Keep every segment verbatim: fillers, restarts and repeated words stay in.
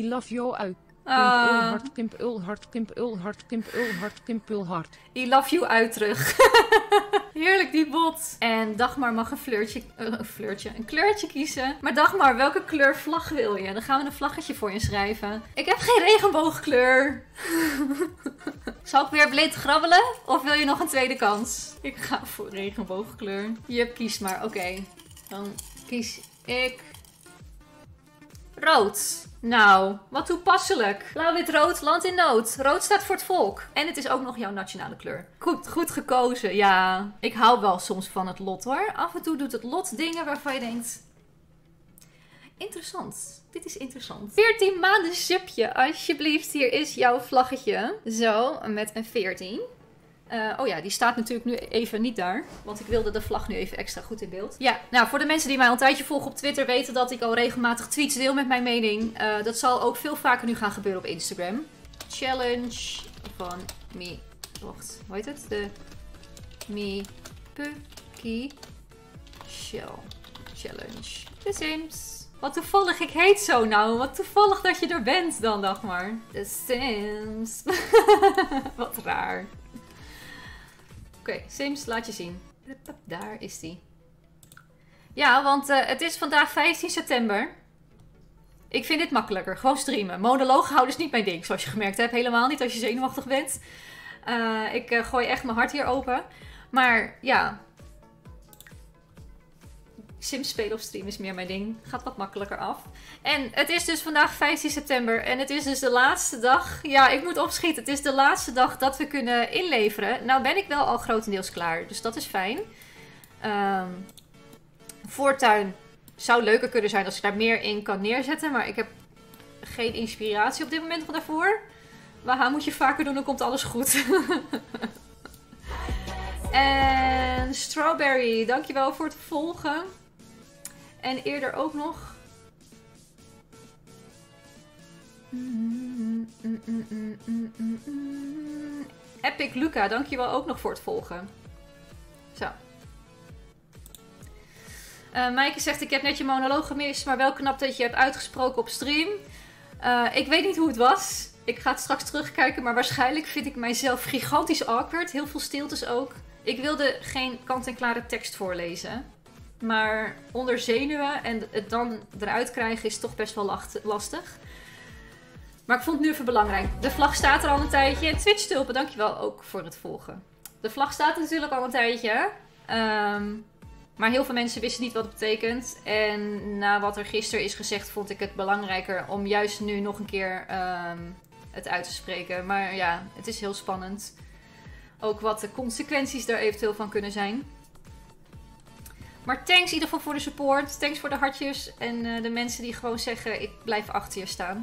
I love you uit. Ah. Hart, Kimp Ulhart, Kimp Ulhart, Kimp Ulhart, Kimp Ulhart. I love you uit terug. Heerlijk die bot. En Dagmar mag een fleurtje, uh, een fleurtje, een kleurtje kiezen. Maar Dagmar, welke kleur vlag wil je? Dan gaan we een vlaggetje voor je schrijven. Ik heb geen regenboogkleur. Zal ik weer blind grabbelen? Of wil je nog een tweede kans? Ik ga voor regenboogkleur. Je kiest maar. Oké. Okay. Dan kies ik rood. Nou, wat toepasselijk. Blauw, wit, rood, land in nood. Rood staat voor het volk. En het is ook nog jouw nationale kleur. Goed, goed gekozen. Ja, ik hou wel soms van het lot hoor. Af en toe doet het lot dingen waarvan je denkt... Interessant. Dit is interessant. veertien maanden subje. Alsjeblieft, hier is jouw vlaggetje. Zo, met een veertien. Uh, oh ja, die staat natuurlijk nu even niet daar. Want ik wilde de vlag nu even extra goed in beeld. Ja, nou voor de mensen die mij al een tijdje volgen op Twitter weten dat ik al regelmatig tweets deel met mijn mening. Uh, dat zal ook veel vaker nu gaan gebeuren op Instagram. Challenge van Me. Wacht, hoe heet het? De Me Pucky Shell Challenge. The Sims. Wat toevallig, ik heet zo nou. Wat toevallig dat je er bent dan, Dagmar. The Sims. Wat raar. Oké, okay, Sims, laat je zien. Daar is die. Ja, want uh, het is vandaag vijftien september. Ik vind dit makkelijker. Gewoon streamen. Monoloog houden is niet mijn ding, zoals je gemerkt hebt. Helemaal niet als je zenuwachtig bent. Uh, ik uh, gooi echt mijn hart hier open. Maar ja... Sims spelen op stream is meer mijn ding. Gaat wat makkelijker af. En het is dus vandaag vijftien september. En het is dus de laatste dag. Ja, ik moet opschieten. Het is de laatste dag dat we kunnen inleveren. Nou ben ik wel al grotendeels klaar. Dus dat is fijn. Um, voortuin zou leuker kunnen zijn als ik daar meer in kan neerzetten. Maar ik heb geen inspiratie op dit moment daarvoor. Waha, moet je vaker doen, dan komt alles goed. En Strawberry, dankjewel voor het volgen. En eerder ook nog. Mm, mm, mm, mm, mm, mm, mm. Epic Luca, dankjewel ook nog voor het volgen. Zo. Uh, Maaike zegt, ik heb net je monoloog gemist, maar wel knap dat je hebt uitgesproken op stream. Uh, ik weet niet hoe het was. Ik ga het straks terugkijken, maar waarschijnlijk vind ik mijzelf gigantisch awkward. Heel veel stiltes ook. Ik wilde geen kant-en-klare tekst voorlezen. Maar onder zenuwen en het dan eruit krijgen is toch best wel lastig. Maar ik vond het nu even belangrijk. De vlag staat er al een tijdje. En Twitch-tulpen, dankjewel ook voor het volgen. De vlag staat er natuurlijk al een tijdje. Um, maar heel veel mensen wisten niet wat het betekent. En na wat er gisteren is gezegd, vond ik het belangrijker om juist nu nog een keer um, het uit te spreken. Maar ja, het is heel spannend. Ook wat de consequenties daar eventueel van kunnen zijn. Maar thanks in ieder geval voor de support. Thanks voor de hartjes. En uh, de mensen die gewoon zeggen, ik blijf achter je staan.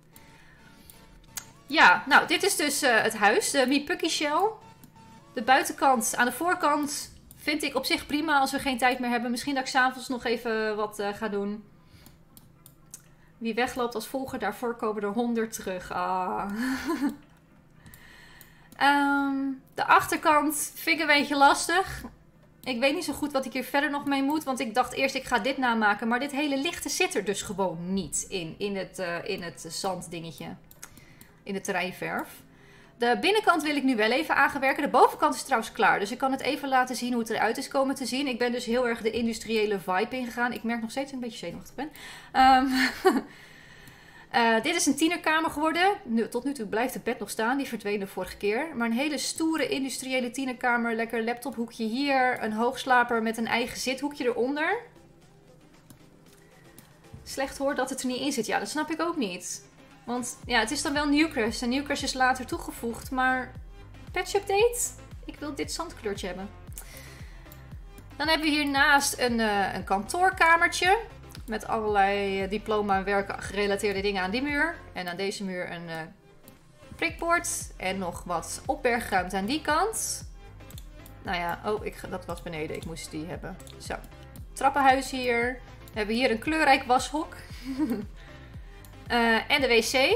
Ja, nou, dit is dus uh, het huis. De Me Pucky Shell. De buitenkant, aan de voorkant, vind ik op zich prima als we geen tijd meer hebben. Misschien dat ik 's avonds nog even wat uh, ga doen. Wie wegloopt als volger, daarvoor komen er honderd terug. Ah. um, de achterkant vind ik een beetje lastig. Ik weet niet zo goed wat ik hier verder nog mee moet. Want ik dacht eerst, ik ga dit namaken. Maar dit hele lichte zit er dus gewoon niet in. In het, uh, in het zanddingetje. In de terreinverf. De binnenkant wil ik nu wel even aangewerken. De bovenkant is trouwens klaar. Dus ik kan het even laten zien hoe het eruit is komen te zien. Ik ben dus heel erg de industriële vibe ingegaan. Ik merk nog steeds dat ik een beetje zenuwachtig ben. Um, uh, dit is een tienerkamer geworden. Nu, tot nu toe blijft het bed nog staan. Die verdween de vorige keer. Maar een hele stoere industriële tienerkamer. Lekker laptophoekje hier. Een hoogslaper met een eigen zithoekje eronder. Slecht hoor dat het er niet in zit. Ja, dat snap ik ook niet. Want ja, het is dan wel Newcrest. En Newcrest is later toegevoegd. Maar patch update? Ik wil dit zandkleurtje hebben. Dan hebben we hiernaast een, uh, een kantoorkamertje. Met allerlei uh, diploma en werken gerelateerde dingen aan die muur. En aan deze muur een uh, prikbord. En nog wat opbergruimte aan die kant. Nou ja, oh, ik, dat was beneden. Ik moest die hebben. Zo. Trappenhuis hier. We hebben hier een kleurrijk washok. Uh, en de wc.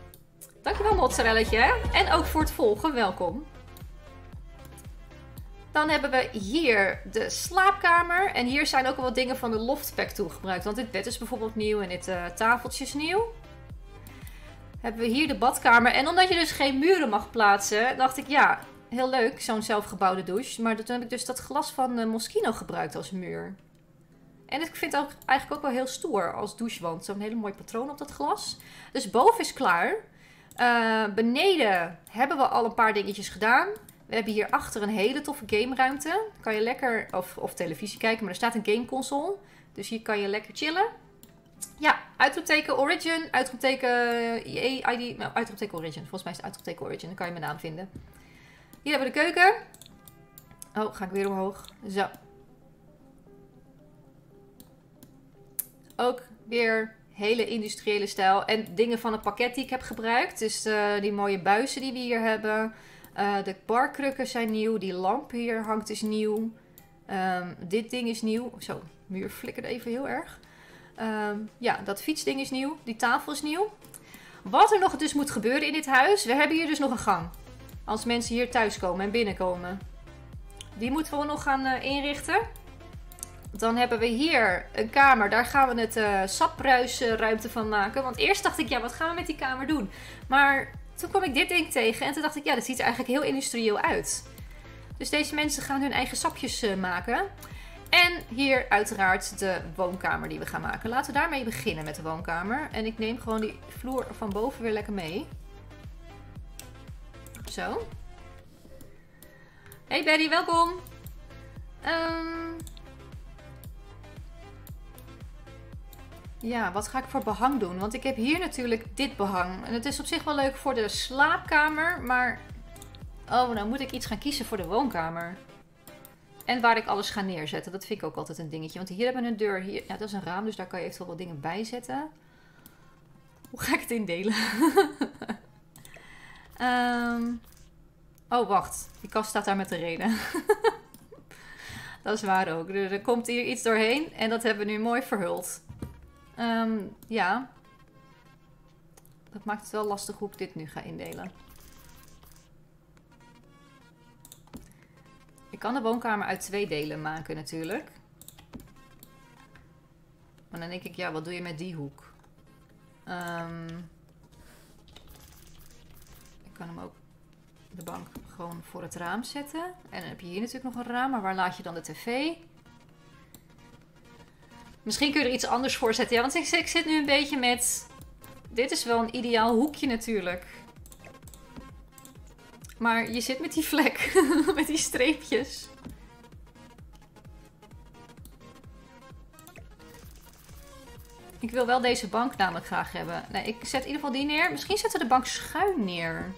Dankjewel mozzarelletje. En ook voor het volgen. Welkom. Dan hebben we hier de slaapkamer. En hier zijn ook al wat dingen van de loftpack toegebruikt. Want dit bed is bijvoorbeeld nieuw en dit uh, tafeltje is nieuw. Hebben we hier de badkamer. En omdat je dus geen muren mag plaatsen, dacht ik ja, heel leuk, zo'n zelfgebouwde douche. Maar toen heb ik dus dat glas van uh, Moschino gebruikt als muur. En ik vind het ook eigenlijk ook wel heel stoer als douchewand. Zo'n hele mooi patroon op dat glas. Dus boven is klaar. Uh, beneden hebben we al een paar dingetjes gedaan. We hebben hier achter een hele toffe gameruimte. Kan je lekker, of, of televisie kijken, maar er staat een gameconsole. Dus hier kan je lekker chillen. Ja, uitroepteken Origin, uitroepteken E A, I D, nou, uitroepteken Origin. Volgens mij is het uitroepteken Origin, dan kan je mijn naam vinden. Hier hebben we de keuken. Oh, ga ik weer omhoog. Zo. Ook weer hele industriële stijl. En dingen van het pakket die ik heb gebruikt. Dus uh, die mooie buizen die we hier hebben. Uh, de barkrukken zijn nieuw. Die lamp hier hangt is nieuw. Um, dit ding is nieuw. Zo, muur flikkerde even heel erg. Um, ja, dat fietsding is nieuw. Die tafel is nieuw. Wat er nog dus moet gebeuren in dit huis. We hebben hier dus nog een gang. Als mensen hier thuiskomen en binnenkomen. Die moeten we nog gaan uh, inrichten. Dan hebben we hier een kamer. Daar gaan we het uh, sapruisruimte van maken. Want eerst dacht ik, ja, wat gaan we met die kamer doen? Maar toen kwam ik dit ding tegen. En toen dacht ik, ja, dat ziet er eigenlijk heel industrieel uit. Dus deze mensen gaan hun eigen sapjes uh, maken. En hier uiteraard de woonkamer die we gaan maken. Laten we daarmee beginnen met de woonkamer. En ik neem gewoon die vloer van boven weer lekker mee. Zo. Hey Betty, welkom. Um... Ja, wat ga ik voor behang doen? Want ik heb hier natuurlijk dit behang. En het is op zich wel leuk voor de slaapkamer. Maar, oh, nou moet ik iets gaan kiezen voor de woonkamer. En waar ik alles ga neerzetten. Dat vind ik ook altijd een dingetje. Want hier hebben we een deur. Hier, ja, dat is een raam, dus daar kan je eventueel wat dingen bij zetten. Hoe ga ik het indelen? um... Oh, wacht. Die kast staat daar met een reden. Dat is waar ook. Er, er komt hier iets doorheen. En dat hebben we nu mooi verhuld. Um, ja. Dat maakt het wel lastig hoe ik dit nu ga indelen. Ik kan de woonkamer uit twee delen maken natuurlijk. Maar dan denk ik, ja, wat doe je met die hoek? Um, ik kan hem ook, de bank, gewoon voor het raam zetten. En dan heb je hier natuurlijk nog een raam, maar waar laat je dan de tv? Misschien kun je er iets anders voor zetten. Ja, want ik, ik zit nu een beetje met... Dit is wel een ideaal hoekje natuurlijk. Maar je zit met die vlek. Met die streepjes. Ik wil wel deze bank namelijk graag hebben. Nee, ik zet in ieder geval die neer. Misschien zetten we de bank schuin neer.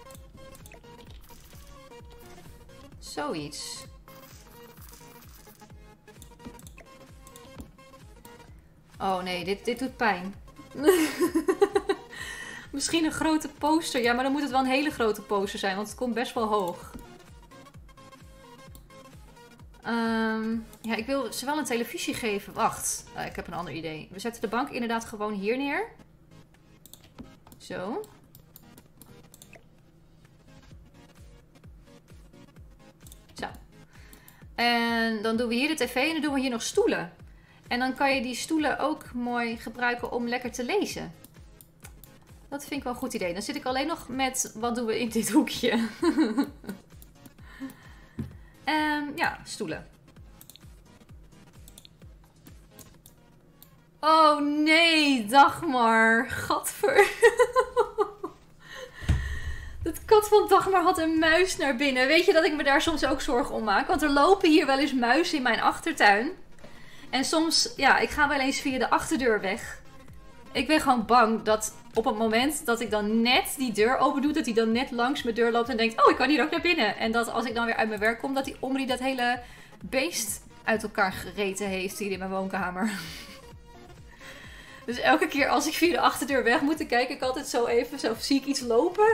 Zoiets. Oh nee, dit, dit doet pijn. Misschien een grote poster. Ja, maar dan moet het wel een hele grote poster zijn, want het komt best wel hoog. Um, ja, ik wil ze wel een televisie geven. Wacht, uh, ik heb een ander idee. We zetten de bank inderdaad gewoon hier neer. Zo. Zo. En dan doen we hier de tv en dan doen we hier nog stoelen. En dan kan je die stoelen ook mooi gebruiken om lekker te lezen. Dat vind ik wel een goed idee. Dan zit ik alleen nog met, wat doen we in dit hoekje? um, ja, stoelen. Oh nee, Dagmar. Gadver. Het kat van Dagmar had een muis naar binnen. Weet je dat ik me daar soms ook zorgen om maak? Want er lopen hier wel eens muizen in mijn achtertuin. En soms, ja, ik ga wel eens via de achterdeur weg. Ik ben gewoon bang dat op het moment dat ik dan net die deur open doe, dat hij dan net langs mijn deur loopt en denkt, oh, ik kan hier ook naar binnen. En dat als ik dan weer uit mijn werk kom, dat die Omri dat hele beest uit elkaar gereten heeft hier in mijn woonkamer. Dus elke keer als ik via de achterdeur weg moet, dan kijk ik altijd zo even, zo zie ik iets lopen.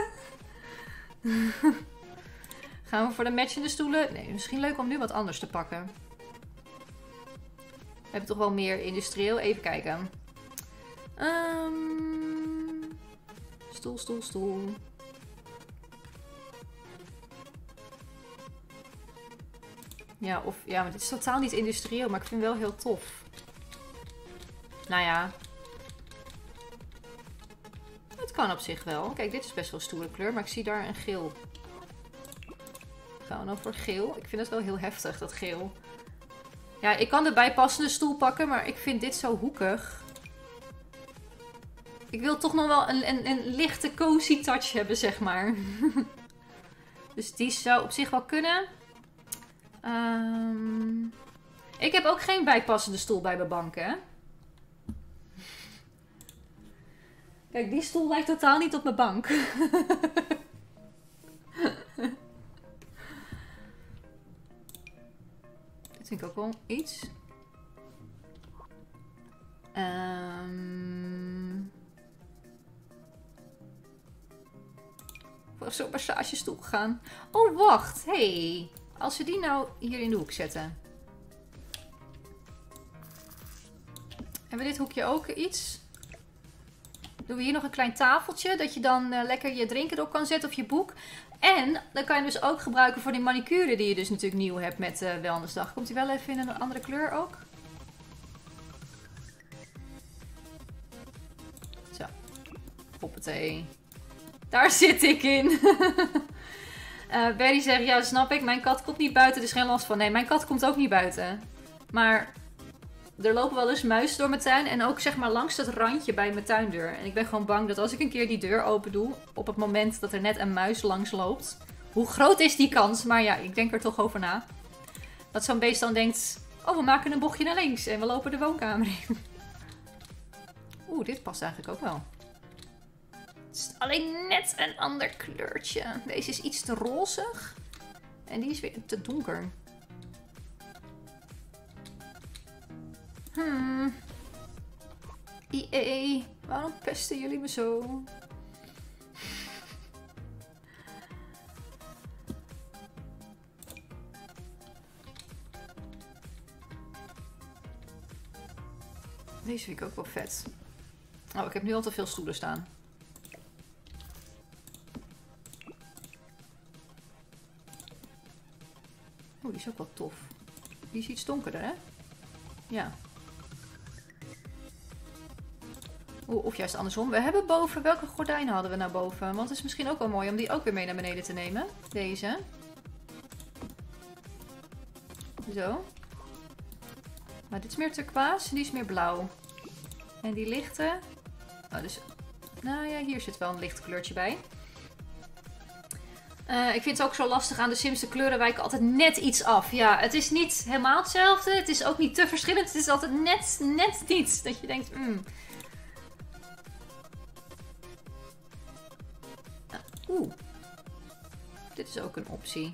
Gaan we voor de matchende stoelen? Nee, misschien leuk om nu wat anders te pakken. We hebben toch wel meer industrieel. Even kijken. Um, stoel, stoel, stoel. Ja, of, ja, maar dit is totaal niet industrieel, maar ik vind het wel heel tof. Nou ja. Het kan op zich wel. Kijk, dit is best wel een stoere kleur, maar ik zie daar een geel. Gaan we nou voor geel? Ik vind het wel heel heftig, dat geel. Ja, ik kan de bijpassende stoel pakken, maar ik vind dit zo hoekig. Ik wil toch nog wel een, een, een lichte cozy touch hebben, zeg maar. Dus die zou op zich wel kunnen. Um, ik heb ook geen bijpassende stoel bij mijn bank, hè. Kijk, die stoel lijkt totaal niet op mijn bank. Dit vind ik ook wel iets. Um, voor zo'n massagestoel gaan. Oh, wacht. Hey. Als we die nou hier in de hoek zetten. Hebben we dit hoekje ook iets? Doen we hier nog een klein tafeltje. Dat je dan uh, lekker je drinken erop kan zetten of je boek. En dan kan je dus ook gebruiken voor die manicure die je dus natuurlijk nieuw hebt met uh, Wellnessdag. Komt die wel even in een andere kleur ook? Zo. Hoppatee. Daar zit ik in. uh, Berry zegt, ja snap ik. Mijn kat komt niet buiten, dus geen last van. Nee, mijn kat komt ook niet buiten. Maar er lopen wel eens muizen door mijn tuin. En ook zeg maar langs dat randje bij mijn tuindeur. En ik ben gewoon bang dat als ik een keer die deur open doe. Op het moment dat er net een muis langs loopt. Hoe groot is die kans? Maar ja, ik denk er toch over na. Dat zo'n beest dan denkt. Oh, we maken een bochtje naar links. En we lopen de woonkamer in. Oeh, dit past eigenlijk ook wel. Het is alleen net een ander kleurtje. Deze is iets te rozig. En die is weer te donker. Hmm. I E, waarom pesten jullie me zo? Deze vind ik ook wel vet. Oh, ik heb nu al te veel stoelen staan. Oh, die is ook wel tof. Die is iets donkerder, hè? Ja. Oeh, of juist andersom. We hebben boven... Welke gordijnen hadden we naar boven? Want het is misschien ook wel mooi om die ook weer mee naar beneden te nemen. Deze. Zo. Maar dit is meer turquoise en die is meer blauw. En die lichte... Oh, dus... Nou ja, hier zit wel een licht kleurtje bij. Uh, ik vind het ook zo lastig aan de Sims. De kleuren wijken altijd net iets af. Ja, het is niet helemaal hetzelfde. Het is ook niet te verschillend. Het is altijd net, net niet. Dat je denkt... Mm. Oeh. Dit is ook een optie.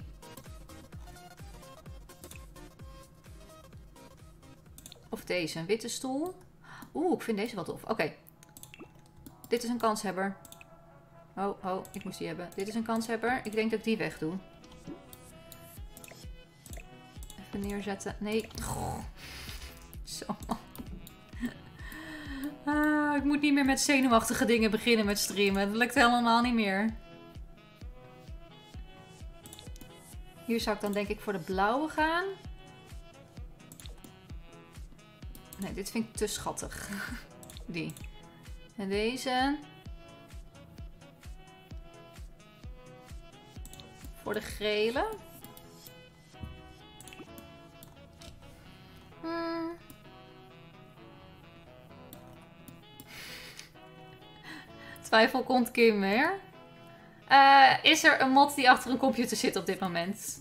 Of deze, een witte stoel. Oeh, ik vind deze wel tof. Oké. Okay. Dit is een kanshebber. Oh, oh, ik moest die hebben. Dit is een kanshebber. Ik denk dat ik die weg doe. Even neerzetten. Nee. Goh. Zo. Ah, ik moet niet meer met zenuwachtige dingen beginnen met streamen. Dat lukt helemaal niet meer. Hier zou ik dan denk ik voor de blauwe gaan. Nee, dit vind ik te schattig. Die. En deze. Voor de gele. Hmm. Twijfel komt Kim weer. Uh, is er een mod die achter een computer zit op dit moment?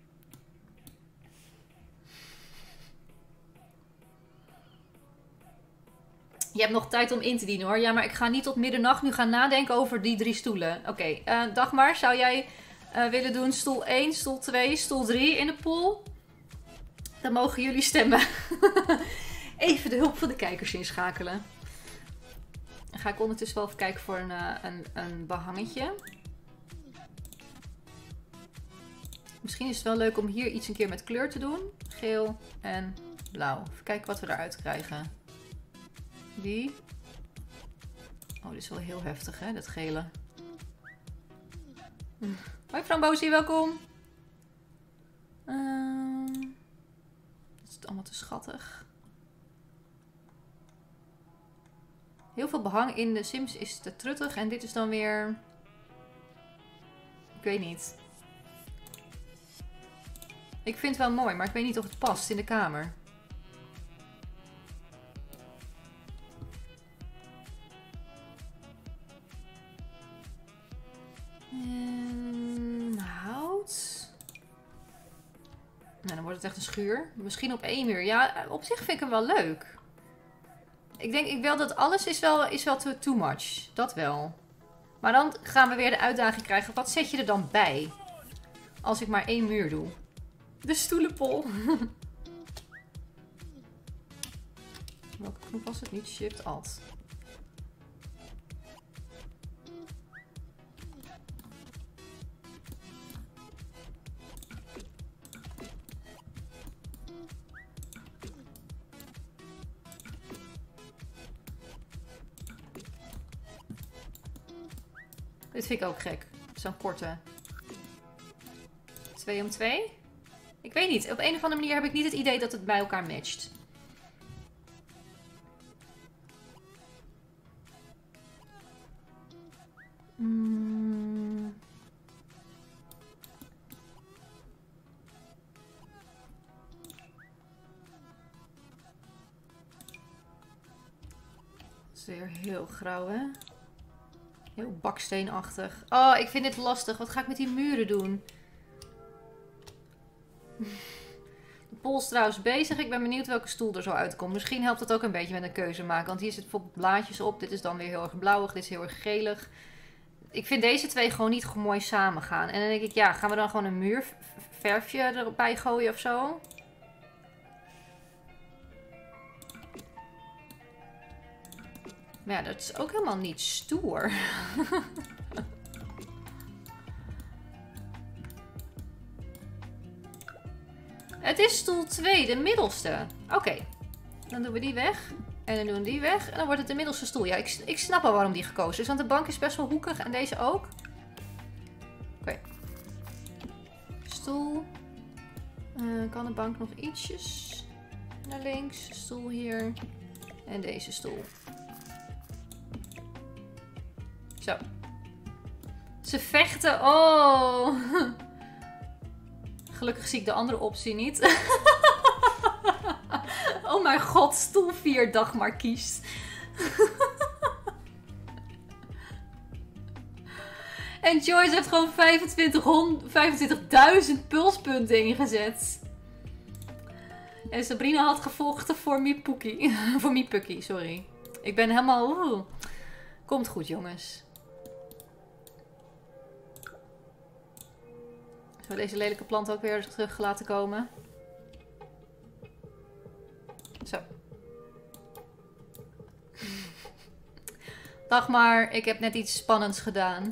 Je hebt nog tijd om in te dienen hoor. Ja, maar ik ga niet tot middernacht nu gaan nadenken over die drie stoelen. Oké, okay, uh, Dagmar, zou jij uh, willen doen stoel één, stoel twee, stoel drie in de pool? Dan mogen jullie stemmen. Even de hulp van de kijkers inschakelen. Dan ga ik ondertussen wel even kijken voor een, uh, een, een behangetje. Misschien is het wel leuk om hier iets een keer met kleur te doen. Geel en blauw. Even kijken wat we eruit krijgen. Die. Oh, dit is wel heel heftig, hè, dat gele. Hm. Hoi Frambozie, welkom. Uh... het allemaal te schattig. Heel veel behang in de Sims is te truttig. En dit is dan weer... Ik weet niet. Ik vind het wel mooi, maar ik weet niet of het past in de kamer. En hout. Nou, dan wordt het echt een schuur. Misschien op één muur. Ja, op zich vind ik hem wel leuk. Ik denk ik wel dat alles is wel, is wel too, too much. Dat wel. Maar dan gaan we weer de uitdaging krijgen. Wat zet je er dan bij? Als ik maar één muur doe. De stoelenpol. Welke knop was het niet? Shift Alt. Dit vind ik ook gek. Zo'n korte. twee om twee? Ik weet niet. Op een of andere manier heb ik niet het idee dat het bij elkaar matcht. Mm. Dat is weer heel grauw, hè? Heel baksteenachtig. Oh, ik vind dit lastig. Wat ga ik met die muren doen? De pol is trouwens bezig. Ik ben benieuwd welke stoel er zo uitkomt. Misschien helpt het ook een beetje met een keuze maken. Want hier zit bijvoorbeeld blaadjes op. Dit is dan weer heel erg blauwig. Dit is heel erg gelig. Ik vind deze twee gewoon niet mooi samen gaan. En dan denk ik, ja, gaan we dan gewoon een muurverfje erbij gooien of zo? Maar ja, dat is ook helemaal niet stoer. Het is stoel twee, de middelste. Oké, okay. Dan doen we die weg. En dan doen we die weg. En dan wordt het de middelste stoel. Ja, ik, ik snap al waarom die gekozen is. Want de bank is best wel hoekig. En deze ook. Oké. Okay. Stoel. Uh, kan de bank nog ietsjes naar links. Stoel hier. En deze stoel. Zo. Ze vechten. Oh. Gelukkig zie ik de andere optie niet. Oh mijn god, stoel vier Dagmar kiest. En Joyce heeft gewoon vijfentwintigduizend pulspunten ingezet. En Sabrina had gevochten voor Miepukkie. Voor Miepukkie, sorry. Ik ben helemaal... Oeh. Komt goed, jongens. Zullen we deze lelijke plant ook weer terug laten komen? Zo. Dagmar, ik heb net iets spannends gedaan.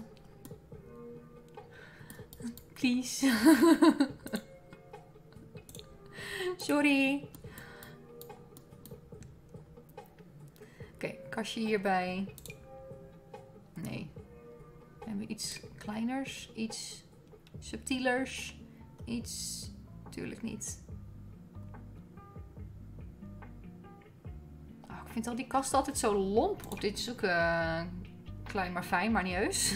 Please. Sorry. Oké, okay, kastje hierbij. Nee. Hebben we iets kleiners? Iets subtielers? Iets... Tuurlijk niet. Oh, ik vind al die kasten altijd zo lomp. Of dit is ook uh, klein maar fijn, maar niet heus.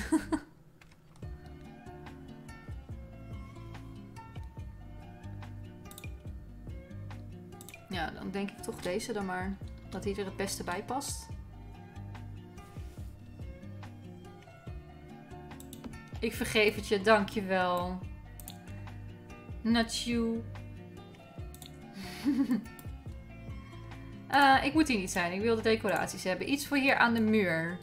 Ja, dan denk ik toch deze dan maar. Dat die er het beste bij past. Ik vergeef het je, dankjewel. Not you. uh, ik moet hier niet zijn. Ik wil de decoraties hebben. Iets voor hier aan de muur.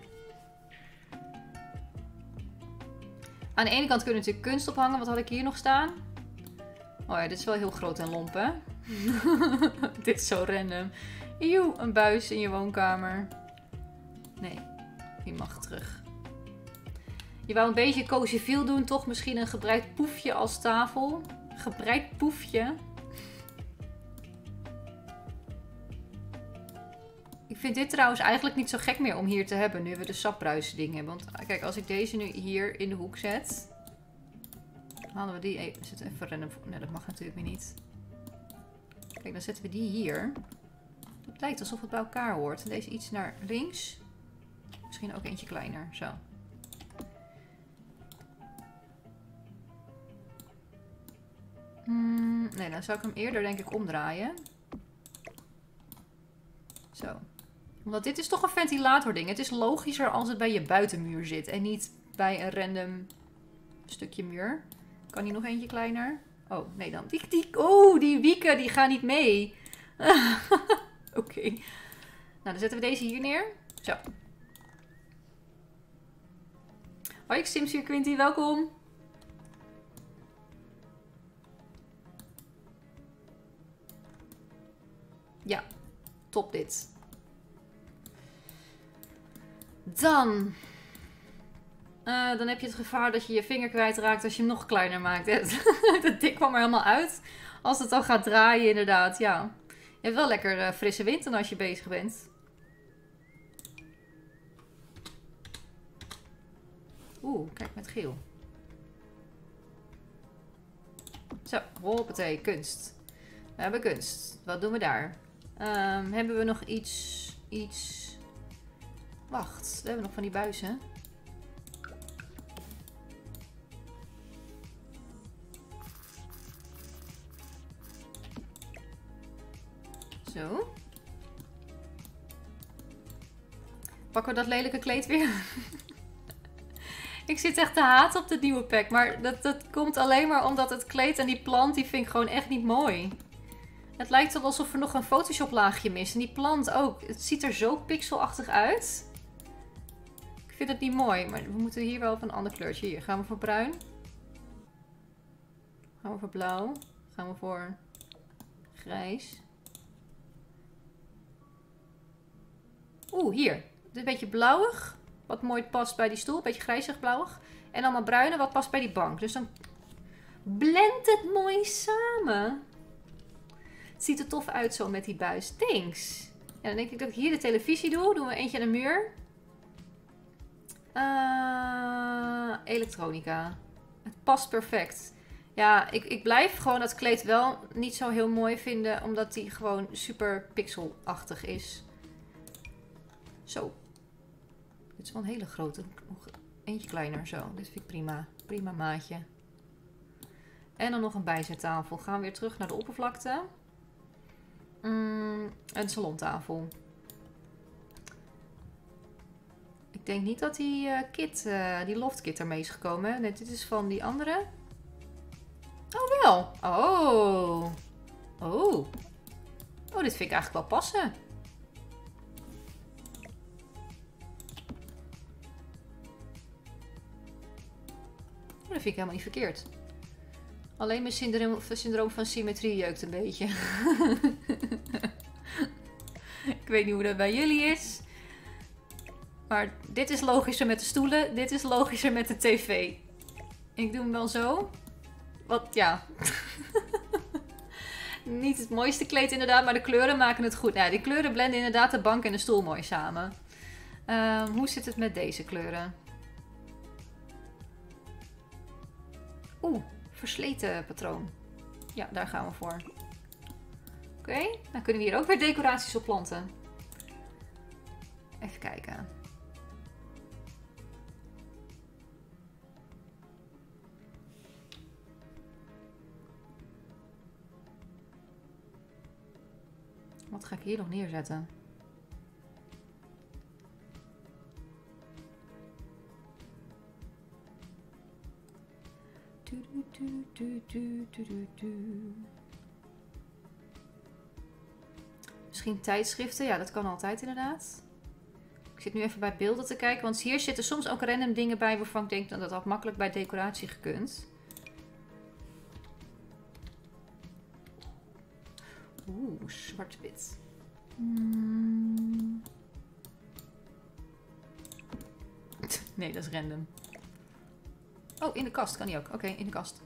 Aan de ene kant kunnen we natuurlijk kunst ophangen. Wat had ik hier nog staan? Oh ja, dit is wel heel groot en lomp, hè? Dit is zo random. Eeuw, een buis in je woonkamer. Nee, die mag terug. Je wou een beetje cozy feel doen, toch? Misschien een gebreid poefje als tafel. Gebreid poefje. Ik vind dit trouwens eigenlijk niet zo gek meer om hier te hebben, nu we de sapruis ding hebben. Want kijk, als ik deze nu hier in de hoek zet, halen we die even, zet even rennen. Nee, dat mag natuurlijk weer niet. Kijk, dan zetten we die hier. Het lijkt alsof het bij elkaar hoort. En deze iets naar links. Misschien ook eentje kleiner. Zo. Hmm, nee, dan zou ik hem eerder denk ik omdraaien. Zo. Omdat dit is toch een ventilatording. Het is logischer als het bij je buitenmuur zit. En niet bij een random stukje muur. Kan die nog eentje kleiner? Oh, nee dan. Die, die, oh, die wieken die gaan niet mee. Oké. Okay. Nou, dan zetten we deze hier neer. Zo. Hoi, Sims hier, Quinty. Welkom. Ja, top dit. Dan. Uh, dan heb je het gevaar dat je je vinger kwijtraakt als je hem nog kleiner maakt. Dat ding kwam er helemaal uit. Als het dan gaat draaien, inderdaad. Ja. Je hebt wel lekker uh, frisse wind dan als je bezig bent. Oeh, kijk met geel. Zo, hoppatee, kunst. We hebben kunst. Wat doen we daar? Um, hebben we nog iets... iets... Wacht, we hebben nog van die buizen. Zo. Pakken we dat lelijke kleed weer? Ik zit echt te haten op de nieuwe pack. Maar dat, dat komt alleen maar omdat het kleed en die plant, die vind ik gewoon echt niet mooi. Het lijkt wel alsof er nog een Photoshop laagje mist. En die plant ook. Het ziet er zo pixelachtig uit. Ik vind het niet mooi. Maar we moeten hier wel op een ander kleurtje. Hier gaan we voor bruin. Gaan we voor blauw. Gaan we voor grijs. Oeh, hier. Dit is een beetje blauwig. Wat mooi past bij die stoel. Een beetje grijzig blauwig. En allemaal bruine wat past bij die bank. Dus dan blendt het mooi samen. Het ziet er tof uit zo met die buis. Thanks. Ja, dan denk ik dat ik hier de televisie doe. Doen we eentje aan de muur. Uh, elektronica. Het past perfect. Ja, ik, ik blijf gewoon dat kleed wel niet zo heel mooi vinden. Omdat die gewoon super pixelachtig is. Zo. Dit is wel een hele grote. Nog eentje kleiner. Zo, dit vind ik prima. Prima maatje. En dan nog een bijzettafel. Gaan we weer terug naar de oppervlakte. Mm, een salontafel. Ik denk niet dat die uh, kit, uh, die loftkit ermee is gekomen. Nee, dit is van die andere. Oh wel. Oh. Oh. Oh, dit vind ik eigenlijk wel passen. Oh, dat vind ik helemaal niet verkeerd. Alleen mijn syndroom, syndroom van symmetrie jeukt een beetje. Ik weet niet hoe dat bij jullie is. Maar dit is logischer met de stoelen. Dit is logischer met de tv. Ik doe hem wel zo. Wat, ja. Niet het mooiste kleed inderdaad, maar de kleuren maken het goed. Nou, die kleuren blenden inderdaad de bank en de stoel mooi samen. Um, hoe zit het met deze kleuren? Oeh, versleten patroon. Ja, daar gaan we voor. Oké, okay, dan kunnen we hier ook weer decoraties op planten. Even kijken. Wat ga ik hier nog neerzetten? Misschien tijdschriften. Ja, dat kan altijd inderdaad. Ik zit nu even bij beelden te kijken. Want hier zitten soms ook random dingen bij waarvan ik denk dat dat had makkelijk bij decoratie gekund. Oeh, zwart-wit. Hmm. Nee, dat is random. Oh, in de kast kan die ook. Oké, okay, in de kast.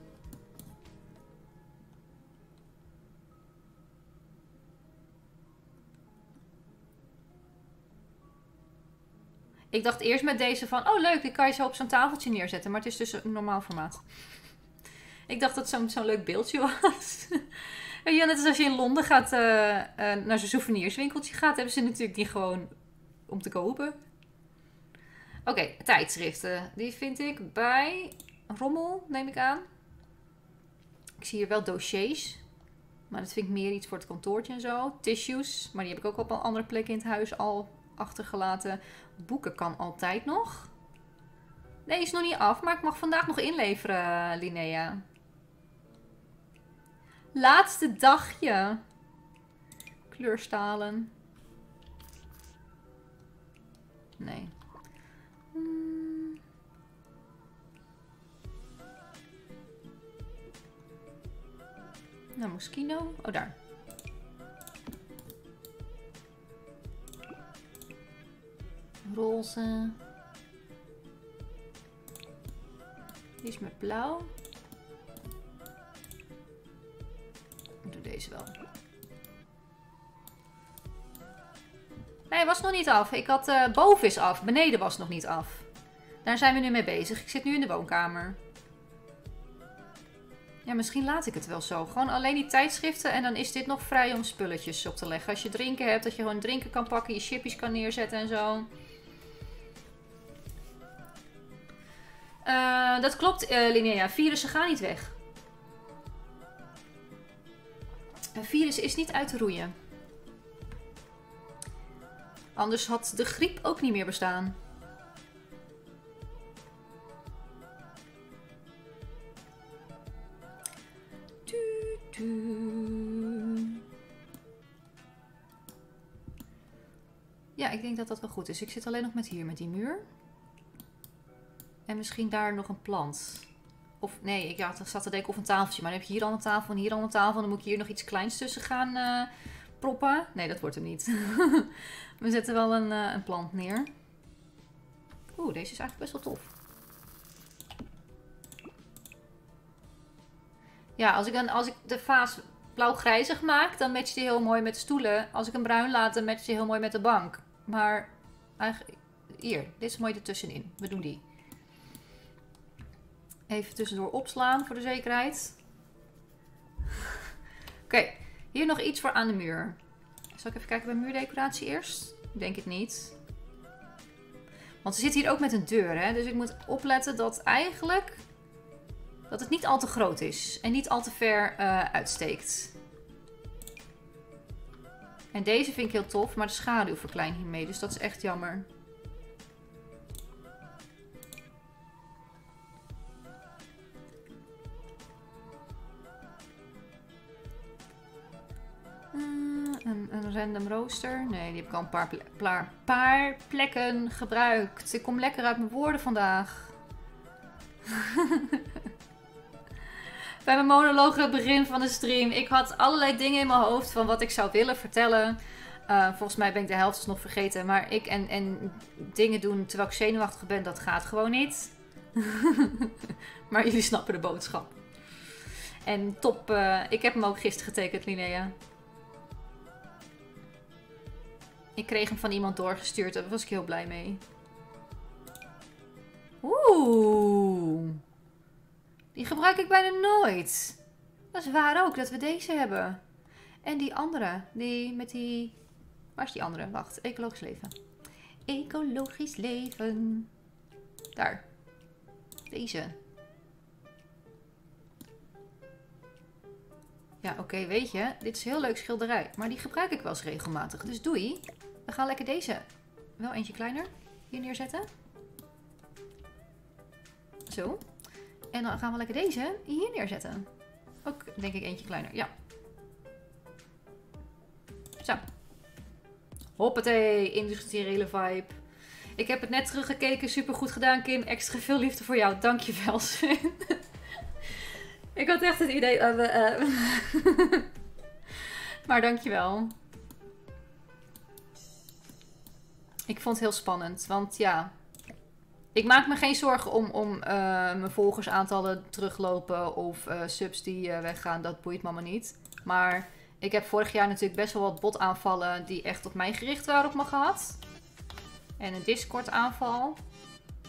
Ik dacht eerst met deze van, oh leuk, die kan je zo op zo'n tafeltje neerzetten. Maar het is dus een normaal formaat. Ik dacht dat het zo'n zo'n leuk beeldje was. En ja, net als als je in Londen gaat, uh, uh, naar zo'n souvenirswinkeltje gaat, hebben ze natuurlijk die gewoon om te kopen. Oké, okay, tijdschriften. Die vind ik bij Rommel, neem ik aan. Ik zie hier wel dossiers. Maar dat vind ik meer iets voor het kantoortje en zo. Tissues, maar die heb ik ook op een andere plek in het huis al achtergelaten. Boeken kan altijd nog. Nee, is nog niet af, maar ik mag vandaag nog inleveren, Linnea. Laatste dagje. Kleurstalen. Nee. Hmm. Nou, Moschino. Oh, daar. Roze. Die is met blauw. Ik doe deze wel. Nee, was nog niet af. Ik had uh, boven is af. Beneden was nog niet af. Daar zijn we nu mee bezig. Ik zit nu in de woonkamer. Ja, misschien laat ik het wel zo. Gewoon alleen die tijdschriften en dan is dit nog vrij om spulletjes op te leggen. Als je drinken hebt, dat je gewoon drinken kan pakken, je chippies kan neerzetten en zo. Uh, dat klopt, uh, Linnea. Virussen gaan niet weg. Een virus is niet uit te roeien. Anders had de griep ook niet meer bestaan. Du, du. Ja, ik denk dat dat wel goed is. Ik zit alleen nog met hier, met die muur. En misschien daar nog een plant. Of nee, ik ja, zat te denken of een tafeltje. Maar dan heb je hier al een tafel en hier al een tafel. Dan moet ik hier nog iets kleins tussen gaan uh, proppen. Nee, dat wordt hem niet. We zetten wel een, uh, een plant neer. Oeh, deze is eigenlijk best wel tof. Ja, als ik, een, als ik de vaas blauw-grijzig maak, dan matcht die heel mooi met de stoelen. Als ik hem bruin laat, dan matcht die heel mooi met de bank. Maar eigenlijk... Hier, dit is mooi ertussenin. We doen die. Even tussendoor opslaan voor de zekerheid. Oké, okay, hier nog iets voor aan de muur. Zal ik even kijken bij muurdecoratie eerst? Ik denk het niet. Want ze zit hier ook met een deur, hè? Dus ik moet opletten dat eigenlijk... dat het niet al te groot is. En niet al te ver uh, uitsteekt. En deze vind ik heel tof, maar de schaduw verkleint hiermee. Dus dat is echt jammer. Uh, een, een random rooster. Nee, die heb ik al een paar, ple paar, paar plekken gebruikt. Ik kom lekker uit mijn woorden vandaag. Bij mijn monoloog aan het begin van de stream. Ik had allerlei dingen in mijn hoofd van wat ik zou willen vertellen. Uh, volgens mij ben ik de helft dus nog vergeten. Maar ik en, en dingen doen terwijl ik zenuwachtig ben, dat gaat gewoon niet. Maar jullie snappen de boodschap. En top, uh, ik heb hem ook gisteren getekend, Linnea. Ik kreeg hem van iemand doorgestuurd. Daar was ik heel blij mee. Oeh. Die gebruik ik bijna nooit. Dat is waar ook dat we deze hebben. En die andere. Die met die... Waar is die andere? Wacht. Ecologisch leven. Ecologisch leven. Daar. Deze. Ja, oké, okay, weet je. Dit is een heel leuk schilderij. Maar die gebruik ik wel eens regelmatig. Dus doei. We gaan lekker deze. Wel eentje kleiner. Hier neerzetten. Zo. En dan gaan we lekker deze hier neerzetten. Ook denk ik eentje kleiner. Ja. Zo. Hoppatee. Industriële vibe. Ik heb het net teruggekeken. Super goed gedaan, Kim. Extra veel liefde voor jou. Dankjewel, Sven. Ik had echt het idee... Uh, uh. Maar dankjewel. Ik vond het heel spannend. Want ja... Ik maak me geen zorgen om, om uh, mijn volgersaantallen teruglopen of uh, subs die uh, weggaan. Dat boeit mama niet. Maar ik heb vorig jaar natuurlijk best wel wat botaanvallen die echt op mij gericht waren op me gehad. En een Discord aanval.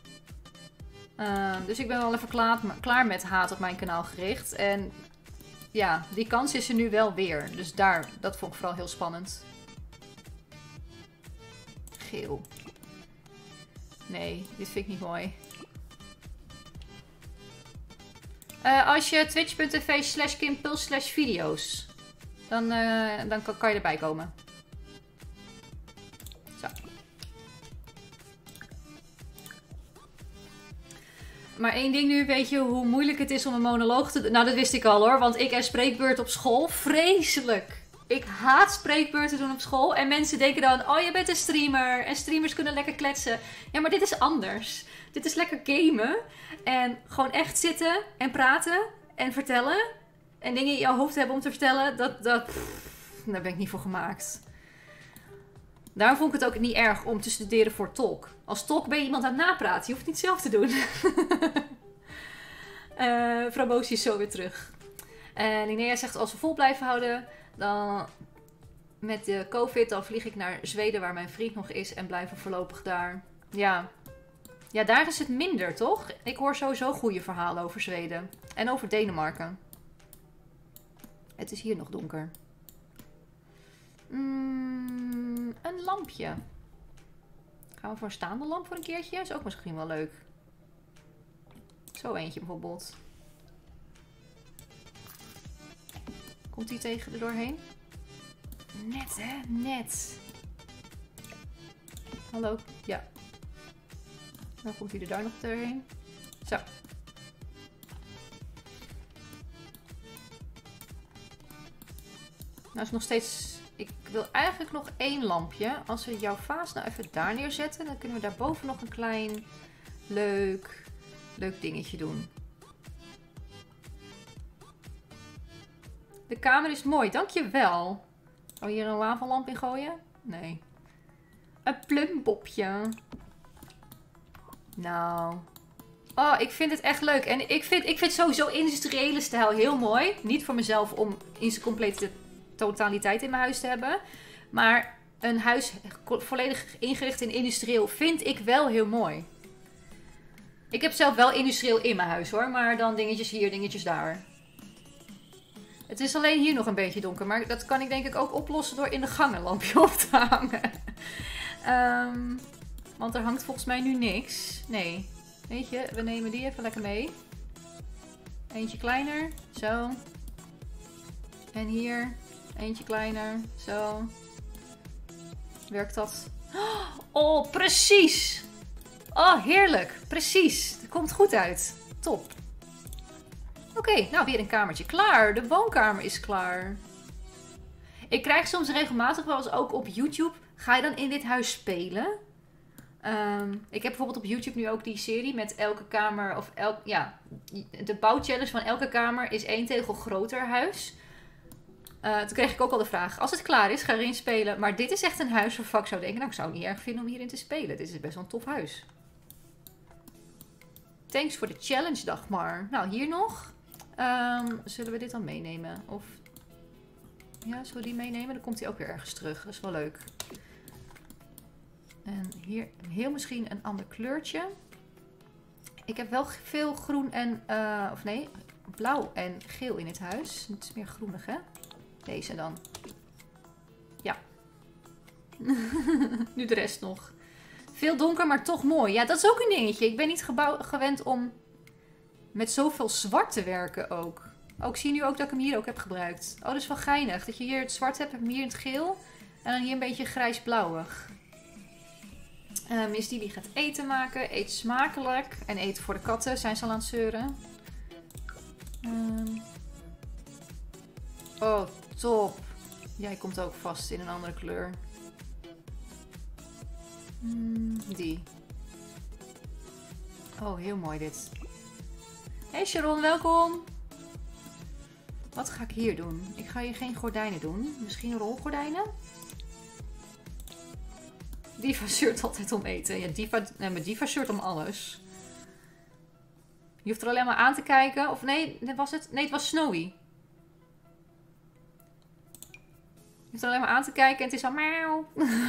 Uh, dus ik ben wel even klaar, klaar met haat op mijn kanaal gericht. En ja, die kans is er nu wel weer. Dus daar, dat vond ik vooral heel spannend. Geel. Nee, dit vind ik niet mooi. Uh, als je twitch.tv slash kimpuls slash video's. Dan, uh, dan kan, kan je erbij komen. Zo. Maar één ding nu, weet je hoe moeilijk het is om een monoloog te doen? Nou, dat wist ik al hoor, want ik en spreekbeurt op school, vreselijk. Ik haat spreekbeurten doen op school. En mensen denken dan, oh je bent een streamer. En streamers kunnen lekker kletsen. Ja, maar dit is anders. Dit is lekker gamen. En gewoon echt zitten en praten en vertellen. En dingen in jouw hoofd hebben om te vertellen. Dat, dat, pff, daar ben ik niet voor gemaakt. Daarom vond ik het ook niet erg om te studeren voor tolk. Als tolk ben je iemand aan het napraten. Je hoeft het niet zelf te doen. uh, Vrouw Boosje is zo weer terug. En Linnea zegt, als we vol blijven houden... Dan met de COVID, dan vlieg ik naar Zweden waar mijn vriend nog is en blijf voorlopig daar. Ja. Ja, daar is het minder, toch? Ik hoor sowieso goede verhalen over Zweden. En over Denemarken. Het is hier nog donker. Mm, een lampje. Gaan we voor een staande lamp voor een keertje? Is ook misschien wel leuk. Zo eentje bijvoorbeeld. Komt die tegen er doorheen? Net, hè? Net. Hallo? Ja. Dan komt hij er daar nog doorheen. Zo. Nou is nog steeds... Ik wil eigenlijk nog één lampje. Als we jouw vaas nou even daar neerzetten, dan kunnen we daarboven nog een klein leuk, leuk dingetje doen. De kamer is mooi, dankjewel. Oh, hier een lavalamp in gooien? Nee. Een plumpopje. Nou. Oh, ik vind het echt leuk. En ik vind, ik vind sowieso industriële stijl heel mooi. Niet voor mezelf om in zijn complete totaliteit in mijn huis te hebben. Maar een huis volledig ingericht in industrieel vind ik wel heel mooi. Ik heb zelf wel industrieel in mijn huis hoor. Maar dan dingetjes hier, dingetjes daar. Het is alleen hier nog een beetje donker. Maar dat kan ik denk ik ook oplossen door in de gang een lampje op te hangen. um, want er hangt volgens mij nu niks. Nee. Weet je, we nemen die even lekker mee. Eentje kleiner. Zo. En hier. Eentje kleiner. Zo. Werkt dat? Oh, precies! Oh, heerlijk. Precies. Het komt goed uit. Top. Oké, okay, nou weer een kamertje klaar. De woonkamer is klaar. Ik krijg soms regelmatig wel eens ook op YouTube. Ga je dan in dit huis spelen? Um, ik heb bijvoorbeeld op YouTube nu ook die serie met elke kamer. Of elk, ja, de bouwchallenge van elke kamer is één tegel groter huis. Uh, toen kreeg ik ook al de vraag. Als het klaar is, ga erin spelen. Maar dit is echt een huis waarvan ik zou denken. Nou, ik zou het niet erg vinden om hierin te spelen. Dit is best wel een tof huis. Thanks voor de challenge, Dagmar. Nou, hier nog. Um, zullen we dit dan meenemen? Of ja, zullen we die meenemen? Dan komt hij ook weer ergens terug. Dat is wel leuk. En hier heel misschien een ander kleurtje. Ik heb wel veel groen en... Uh, of nee, blauw en geel in het huis. Het is meer groenig, hè? Deze dan. Ja. Nu de rest nog. Veel donker, maar toch mooi. Ja, dat is ook een dingetje. Ik ben niet gewend om met zoveel zwart te werken ook. Oh, ik zie nu ook dat ik hem hier ook heb gebruikt. Oh, dat is wel geinig. Dat je hier het zwart hebt, heb ik hem hier in het geel. En dan hier een beetje grijs-blauwig. Uh, Miss die gaat eten maken. Eet smakelijk. En eten voor de katten. Zijn ze al aan het zeuren. Um. Oh, top. Jij komt ook vast in een andere kleur. Mm, die. Oh, heel mooi dit. Hey Sharon, welkom. Wat ga ik hier doen? Ik ga hier geen gordijnen doen. Misschien rolgordijnen? Diva zeurt altijd om eten. Ja, Diva, nee, maar Diva zeurt om alles. Je hoeft er alleen maar aan te kijken. Of nee, was het? Nee, het was Snowy. Je hoeft er alleen maar aan te kijken en het is al miauw.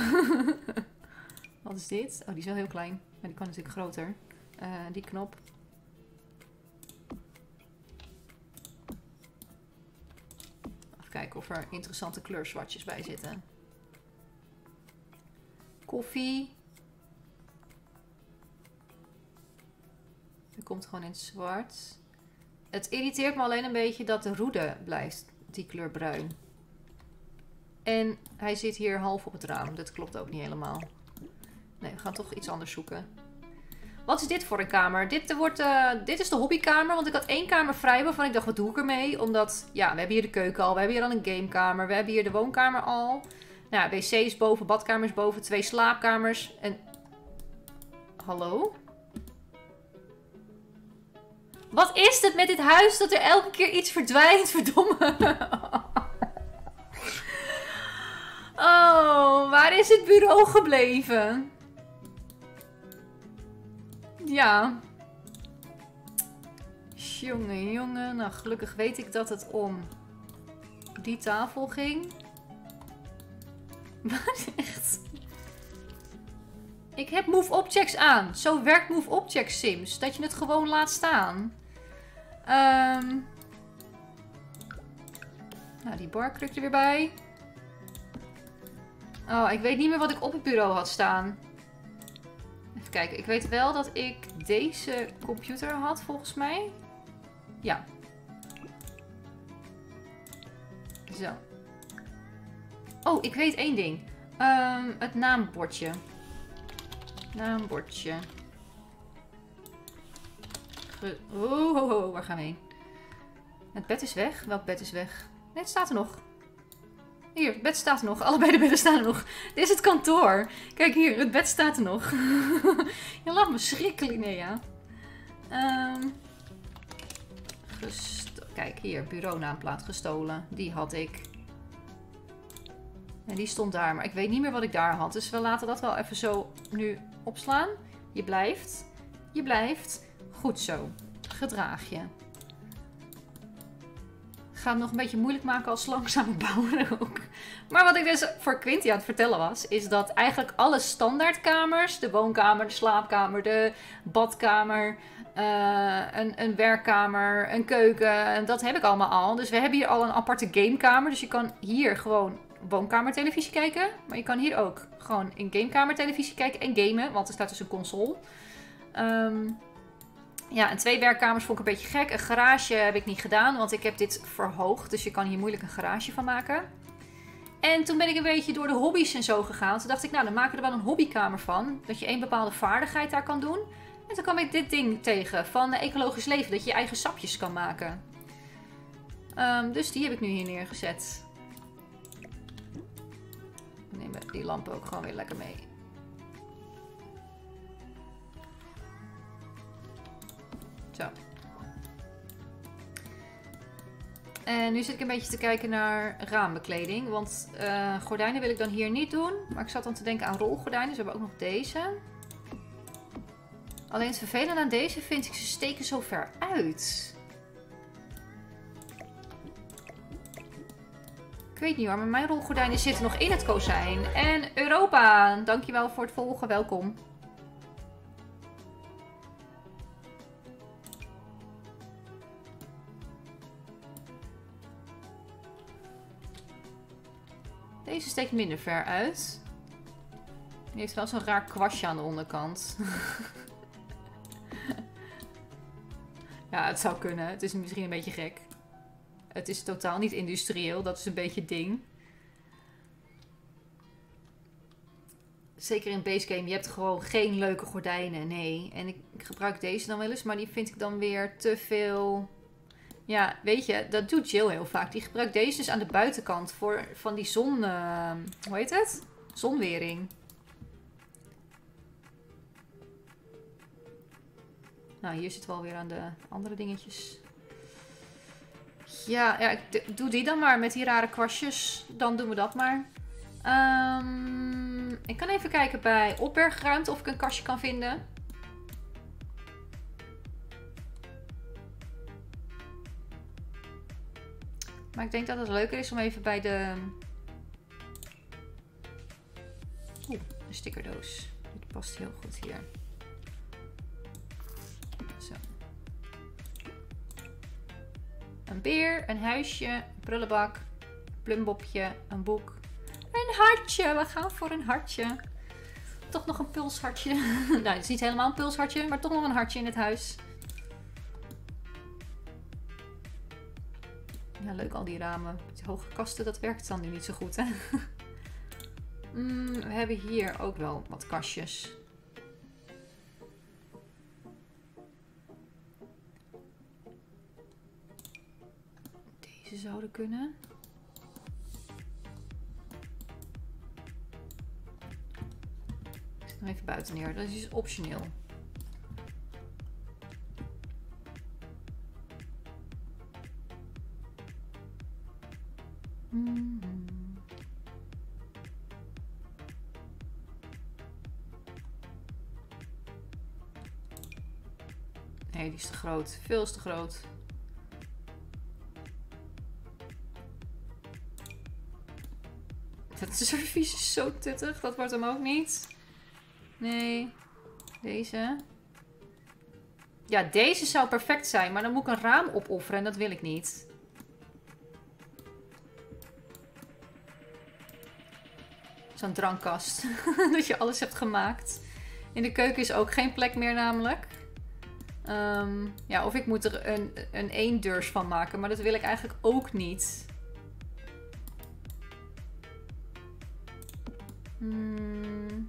Wat is dit? Oh, die is wel heel klein. Maar die kan natuurlijk groter. Uh, die knop. kijken of er interessante kleurswatches bij zitten. Koffie. Die komt gewoon in het zwart. Het irriteert me alleen een beetje dat de roede blijft, die kleur bruin. En hij zit hier half op het raam. Dat klopt ook niet helemaal. Nee, we gaan toch iets anders zoeken. Wat is dit voor een kamer? Dit, wordt, uh, dit is de hobbykamer. Want ik had één kamer vrij waarvan ik dacht, wat doe ik ermee? Omdat, ja, we hebben hier de keuken al. We hebben hier al een gamekamer. We hebben hier de woonkamer al. Nou, wc is boven, badkamer is boven. Twee slaapkamers. En... Hallo? Wat is het met dit huis dat er elke keer iets verdwijnt? Verdomme. Oh, waar is het bureau gebleven? Ja. Jongen, jongen. Nou, gelukkig weet ik dat het om die tafel ging. Wat echt? Ik heb Move Objects aan. Zo werkt Move Objects Sims. Dat je het gewoon laat staan. Um, nou, die barkruk er weer bij. Oh, ik weet niet meer wat ik op het bureau had staan. Even kijken. Ik weet wel dat ik deze computer had, volgens mij. Ja. Zo. Oh, ik weet één ding. Um, het naambordje. Naambordje. Ge oh, oh, oh, waar gaan we heen? Het bed is weg. Welk bed is weg? Nee, het staat er nog. Hier, het bed staat er nog. Allebei de bedden staan er nog. Dit is het kantoor. Kijk hier, het bed staat er nog. Je laat me schrikken, Linnea. Um, Kijk, hier, bureaunaamplaat gestolen. Die had ik. En die stond daar, maar ik weet niet meer wat ik daar had. Dus we laten dat wel even zo nu opslaan. Je blijft. Je blijft. Goed zo. Gedraag je. Ga het nog een beetje moeilijk maken als langzame bouwer ook. Maar wat ik dus voor Quinty aan het vertellen was, is dat eigenlijk alle standaardkamers, de woonkamer, de slaapkamer, de badkamer, uh, een, een werkkamer, een keuken, en dat heb ik allemaal al. Dus we hebben hier al een aparte gamekamer. Dus je kan hier gewoon woonkamertelevisie kijken. Maar je kan hier ook gewoon in gamekamertelevisie kijken en gamen, want er staat dus een console. Um, Ja, en twee werkkamers vond ik een beetje gek. Een garage heb ik niet gedaan, want ik heb dit verhoogd. Dus je kan hier moeilijk een garage van maken. En toen ben ik een beetje door de hobby's en zo gegaan. Toen dacht ik, nou, dan maken we er wel een hobbykamer van. Dat je één bepaalde vaardigheid daar kan doen. En toen kwam ik dit ding tegen van ecologisch leven. Dat je je eigen sapjes kan maken. Um, dus die heb ik nu hier neergezet. Ik neem die lampen ook gewoon weer lekker mee. Zo. En nu zit ik een beetje te kijken naar raambekleding. Want uh, gordijnen wil ik dan hier niet doen. Maar ik zat dan te denken aan rolgordijnen. Dus we hebben ook nog deze. Alleen het vervelende aan deze vind ik, ze steken zo ver uit. Ik weet niet hoor, maar mijn rolgordijnen zitten nog in het kozijn. En Europa, dankjewel voor het volgen. Welkom. Deze steekt minder ver uit. Die heeft wel zo'n raar kwastje aan de onderkant. Ja, het zou kunnen. Het is misschien een beetje gek. Het is totaal niet industrieel. Dat is een beetje het ding. Zeker in Basegame. Je hebt gewoon geen leuke gordijnen. Nee. En ik, ik gebruik deze dan wel eens. Maar die vind ik dan weer te veel... Ja, weet je, dat doet Jill heel vaak. Die gebruikt deze dus aan de buitenkant voor van die zon... Uh, hoe heet het? Zonwering. Nou, hier zitten we alweer aan de andere dingetjes. Ja, ja, ik doe die dan maar met die rare kwastjes. Dan doen we dat maar. Um, ik kan even kijken bij opbergruimte of ik een kastje kan vinden. Maar ik denk dat het leuker is om even bij de... Oeh, een stickerdoos. Dit past heel goed hier. Zo. Een beer, een huisje, een prullenbak, plumbopje, een boek. Een hartje, we gaan voor een hartje. Toch nog een pulshartje. Nou, het is niet helemaal een pulshartje, maar toch nog een hartje in het huis. Ja, leuk al die ramen. Die hoge kasten, dat werkt dan nu niet zo goed, hè? mm, we hebben hier ook wel wat kastjes. Deze zouden kunnen. Ik zet hem even buiten neer. Dat is optioneel. Mm-hmm. Nee, die is te groot. Veel te groot. Het servies is zo tuttig. Dat wordt hem ook niet. Nee. Deze. Ja, deze zou perfect zijn. Maar dan moet ik een raam opofferen. En dat wil ik niet. Zo'n drankkast. Dat je alles hebt gemaakt. In de keuken is ook geen plek meer namelijk. Um, ja, of ik moet er een, een eendeurs van maken. Maar dat wil ik eigenlijk ook niet. Hmm.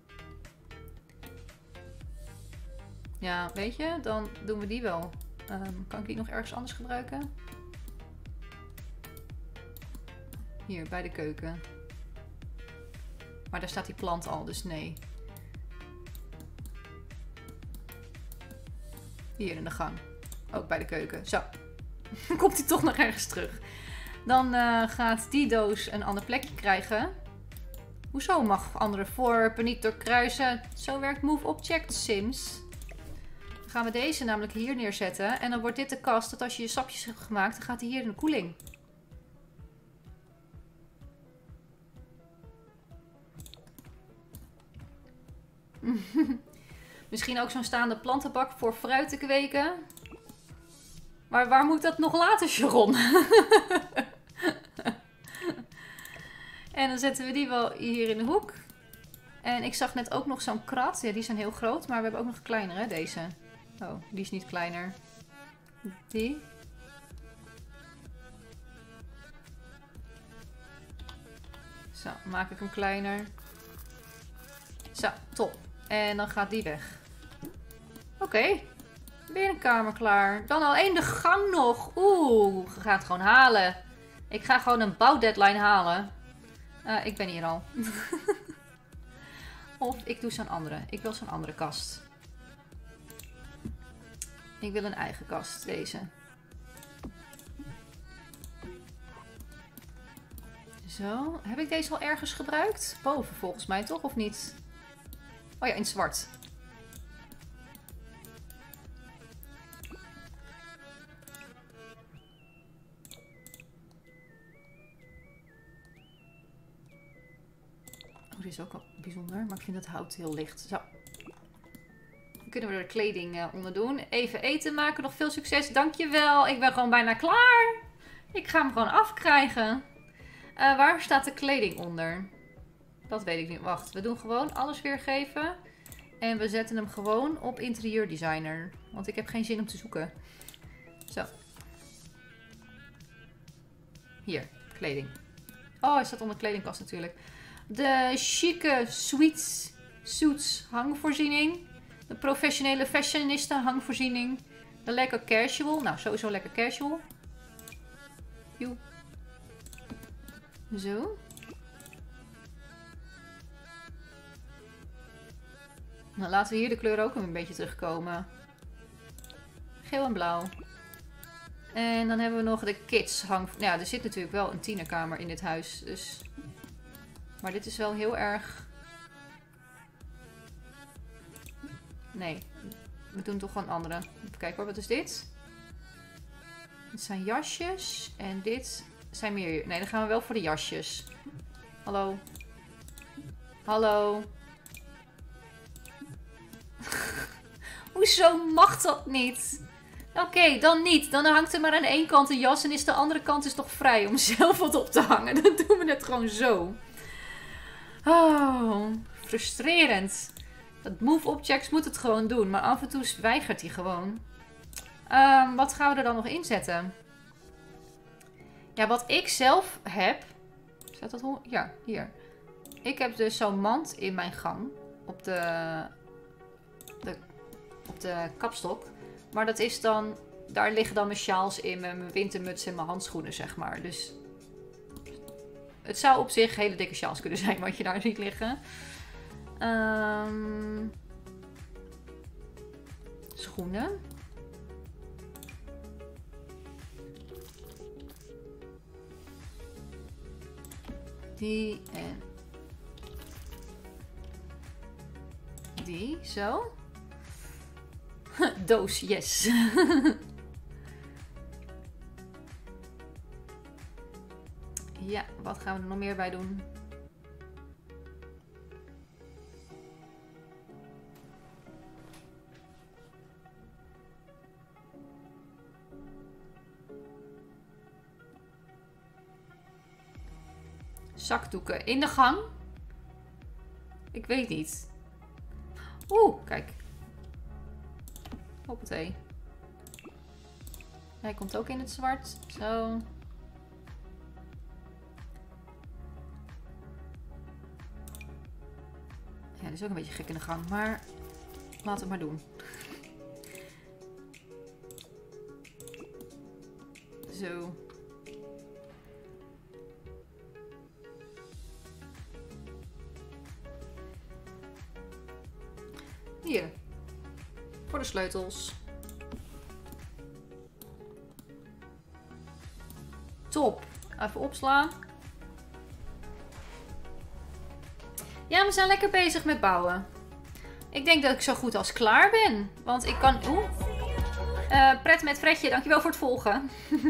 Ja, weet je, dan doen we die wel. Um, kan ik die nog ergens anders gebruiken? Hier, bij de keuken. Maar daar staat die plant al, dus nee. Hier in de gang. Ook bij de keuken. Zo. Dan komt hij toch nog ergens terug. Dan uh, gaat die doos een ander plekje krijgen. Hoezo mag andere voorwerpen niet doorkruisen? Zo werkt Move Object Sims. Dan gaan we deze namelijk hier neerzetten. En dan wordt dit de kast dat als je je sapjes hebt gemaakt, dan gaat hij hier in de koeling. Misschien ook zo'n staande plantenbak voor fruit te kweken. Maar waar moet dat nog later, Sharon? En dan zetten we die wel hier in de hoek. En ik zag net ook nog zo'n krat. Ja, die zijn heel groot. Maar we hebben ook nog kleiner, hè, deze. Oh, die is niet kleiner. Die. Zo, maak ik hem kleiner. Zo, top. En dan gaat die weg. Oké. Okay. Weer een kamer klaar. Dan al één de gang nog. Oeh, we gaan het gewoon halen. Ik ga gewoon een bouwdeadline halen. Uh, ik ben hier al. Of ik doe zo'n andere. Ik wil zo'n andere kast. Ik wil een eigen kast. Deze. Zo. Heb ik deze al ergens gebruikt? Boven volgens mij toch? Of niet? Oh ja, in zwart. Oh, dit is ook al bijzonder. Maar ik vind het hout heel licht. Zo. Dan kunnen we er de kleding uh, onder doen. Even eten maken. Nog veel succes. Dankjewel. Ik ben gewoon bijna klaar. Ik ga hem gewoon afkrijgen. Uh, waar staat de kleding onder? Dat weet ik niet. Wacht. We doen gewoon alles weergeven. En we zetten hem gewoon op interieurdesigner. Want ik heb geen zin om te zoeken. Zo. Hier. Kleding. Oh, hij staat onder kledingkast natuurlijk. De chique suites, suits hangvoorziening. De professionele fashionista hangvoorziening. De lekker casual. Nou, sowieso lekker casual. Joe. Zo. Nou, laten we hier de kleur ook een beetje terugkomen. Geel en blauw. En dan hebben we nog de kids hang... Ja, er zit natuurlijk wel een tienerkamer in dit huis. Dus... Maar dit is wel heel erg... Nee. We doen toch gewoon andere. Even kijken hoor, wat is dit? Dit zijn jasjes. En dit zijn meer... Nee, dan gaan we wel voor de jasjes. Hallo. Hallo. Hoezo mag dat niet? Oké, okay, dan niet. Dan hangt er maar aan één kant een jas en is de andere kant is toch vrij om zelf wat op te hangen. Dan doen we het gewoon zo. Oh, frustrerend. Dat move objects moet het gewoon doen, maar af en toe weigert hij gewoon. Um, wat gaan we er dan nog inzetten? Ja, wat ik zelf heb... Staat dat hoe? Ja, hier. Ik heb dus zo'n mand in mijn gang. Op de, de, op de kapstok. Maar dat is dan... Daar liggen dan mijn sjaals in, mijn wintermuts en mijn handschoenen, zeg maar. Dus... Het zou op zich hele dikke sjaals kunnen zijn wat je daar ziet liggen. Um, schoenen. Die en die, zo. Doos, yes. Ja, wat gaan we er nog meer bij doen? Zakdoeken in de gang? Ik weet niet. Oeh, kijk. Hoppatee. Hij komt ook in het zwart. Zo. Ja, dat is ook een beetje gek in de gang, maar laat het maar doen. Zo. Hier. Voor de sleutels. Top. Even opslaan. Ja, we zijn lekker bezig met bouwen. Ik denk dat ik zo goed als klaar ben. Want ik kan... Oeh. Uh, pret met Fredje, dankjewel voor het volgen.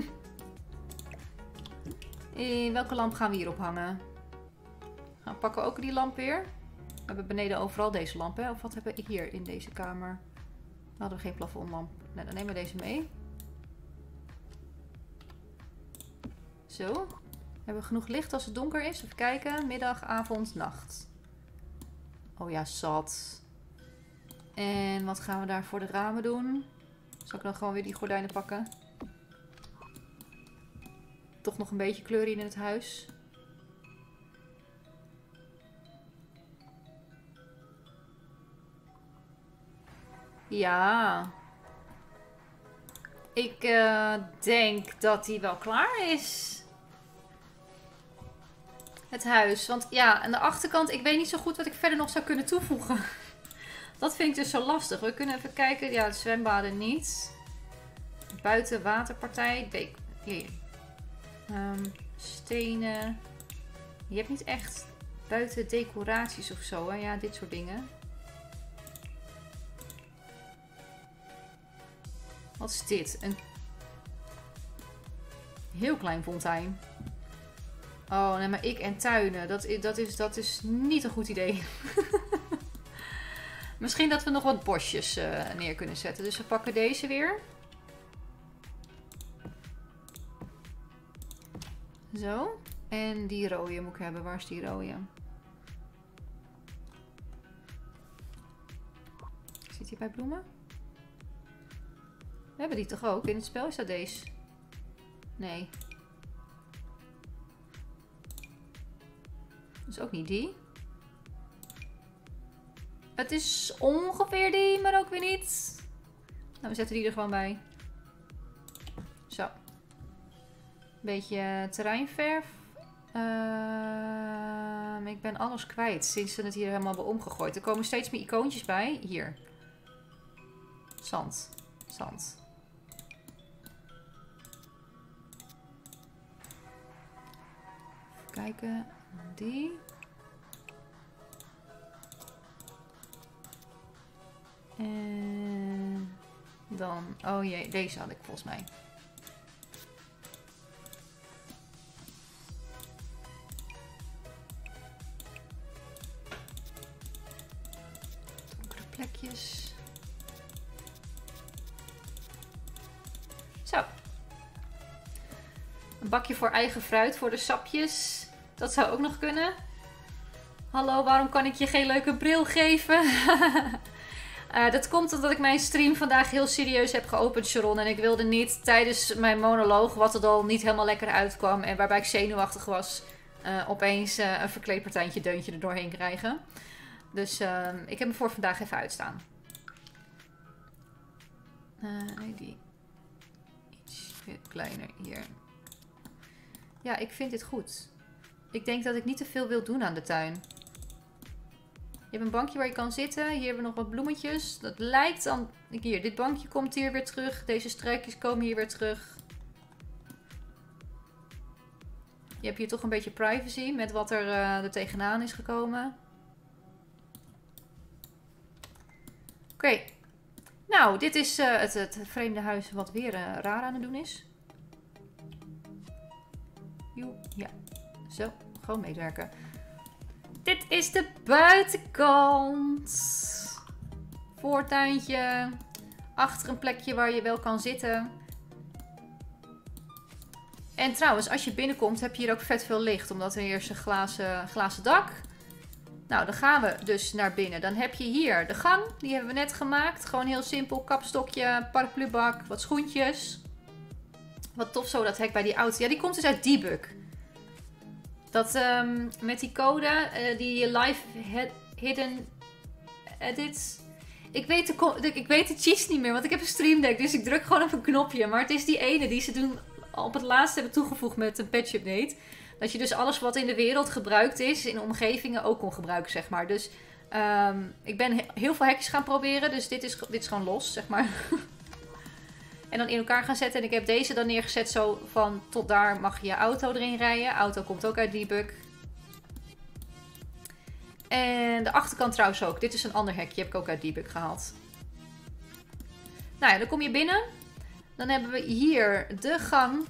In welke lamp gaan we hier ophangen? Dan pakken we ook die lamp weer. We hebben beneden overal deze lamp, hè? Of wat hebben we hier in deze kamer? We hadden geen plafondlamp. Nee, dan nemen we deze mee. Zo. Hebben we genoeg licht als het donker is? Even kijken. Middag, avond, nacht. Oh ja, zat. En wat gaan we daar voor de ramen doen? Zal ik dan gewoon weer die gordijnen pakken? Toch nog een beetje kleur in het huis. Ja. Ik uh, denk dat die wel klaar is. Het huis. Want ja, aan de achterkant, ik weet niet zo goed wat ik verder nog zou kunnen toevoegen. Dat vind ik dus zo lastig. We kunnen even kijken. Ja, de zwembaden niet. Buiten waterpartij. Dek hier. Um, stenen. Je hebt niet echt buiten decoraties of zo. Hè? Ja, dit soort dingen. Wat is dit? Een heel klein fontein. Oh, nee, maar ik en tuinen. Dat, dat, is, dat is niet een goed idee. Misschien dat we nog wat bosjes uh, neer kunnen zetten. Dus we pakken deze weer. Zo. En die rode moet ik hebben. Waar is die rode? Zit die bij bloemen? We hebben die toch ook? In het spel is dat deze? Nee. Dat is ook niet die. Het is ongeveer die, maar ook weer niet. Nou, we zetten die er gewoon bij. Zo. Beetje terreinverf. Uh, ik ben alles kwijt sinds ze het hier helemaal hebben omgegooid. Er komen steeds meer icoontjes bij. Hier. Zand. Zand. Even kijken. Die. En dan... Oh jee, deze had ik volgens mij. Donkere plekjes. Zo. Een bakje voor eigen fruit voor de sapjes. Dat zou ook nog kunnen. Hallo, waarom kan ik je geen leuke bril geven? uh, dat komt omdat ik mijn stream vandaag heel serieus heb geopend, Sharon. En ik wilde niet tijdens mijn monoloog, wat er al niet helemaal lekker uitkwam en waarbij ik zenuwachtig was, uh, opeens uh, een verkleedpartijtje deuntje er doorheen krijgen. Dus uh, ik heb hem voor vandaag even uitstaan. Uh, die iets kleiner hier. Ja, ik vind dit goed. Ik denk dat ik niet te veel wil doen aan de tuin. Je hebt een bankje waar je kan zitten. Hier hebben we nog wat bloemetjes. Dat lijkt dan... Hier, dit bankje komt hier weer terug. Deze struikjes komen hier weer terug. Je hebt hier toch een beetje privacy met wat er, uh, er tegenaan is gekomen. Oké. Okay. Nou, dit is uh, het, het vreemde huis wat weer uh, raar aan het doen is. Jo, ja. Zo, gewoon meewerken. Dit is de buitenkant. Voortuintje. Achter een plekje waar je wel kan zitten. En trouwens, als je binnenkomt heb je hier ook vet veel licht. Omdat er hier is een glazen, glazen dak. Nou, dan gaan we dus naar binnen. Dan heb je hier de gang. Die hebben we net gemaakt. Gewoon heel simpel. Kapstokje, paraplubak, wat schoentjes. Wat tof zo, dat hek bij die auto. Ja, die komt dus uit Debug. Dat um, met die code, uh, die live hidden edits. Ik weet, de, ik weet de cheats niet meer, want ik heb een Stream Deck. Dus ik druk gewoon op een knopje. Maar het is die ene die ze toen op het laatst hebben toegevoegd met een patch update. Dat je dus alles wat in de wereld gebruikt is, in omgevingen ook kon gebruiken, zeg maar. Dus um, ik ben he heel veel hekjes gaan proberen. Dus dit is, dit is gewoon los, zeg maar. En dan in elkaar gaan zetten. En ik heb deze dan neergezet zo van tot daar mag je je auto erin rijden. Auto komt ook uit Debug. En de achterkant trouwens ook. Dit is een ander hekje. Heb ik ook uit Debug gehaald. Nou ja, dan kom je binnen. Dan hebben we hier de gang.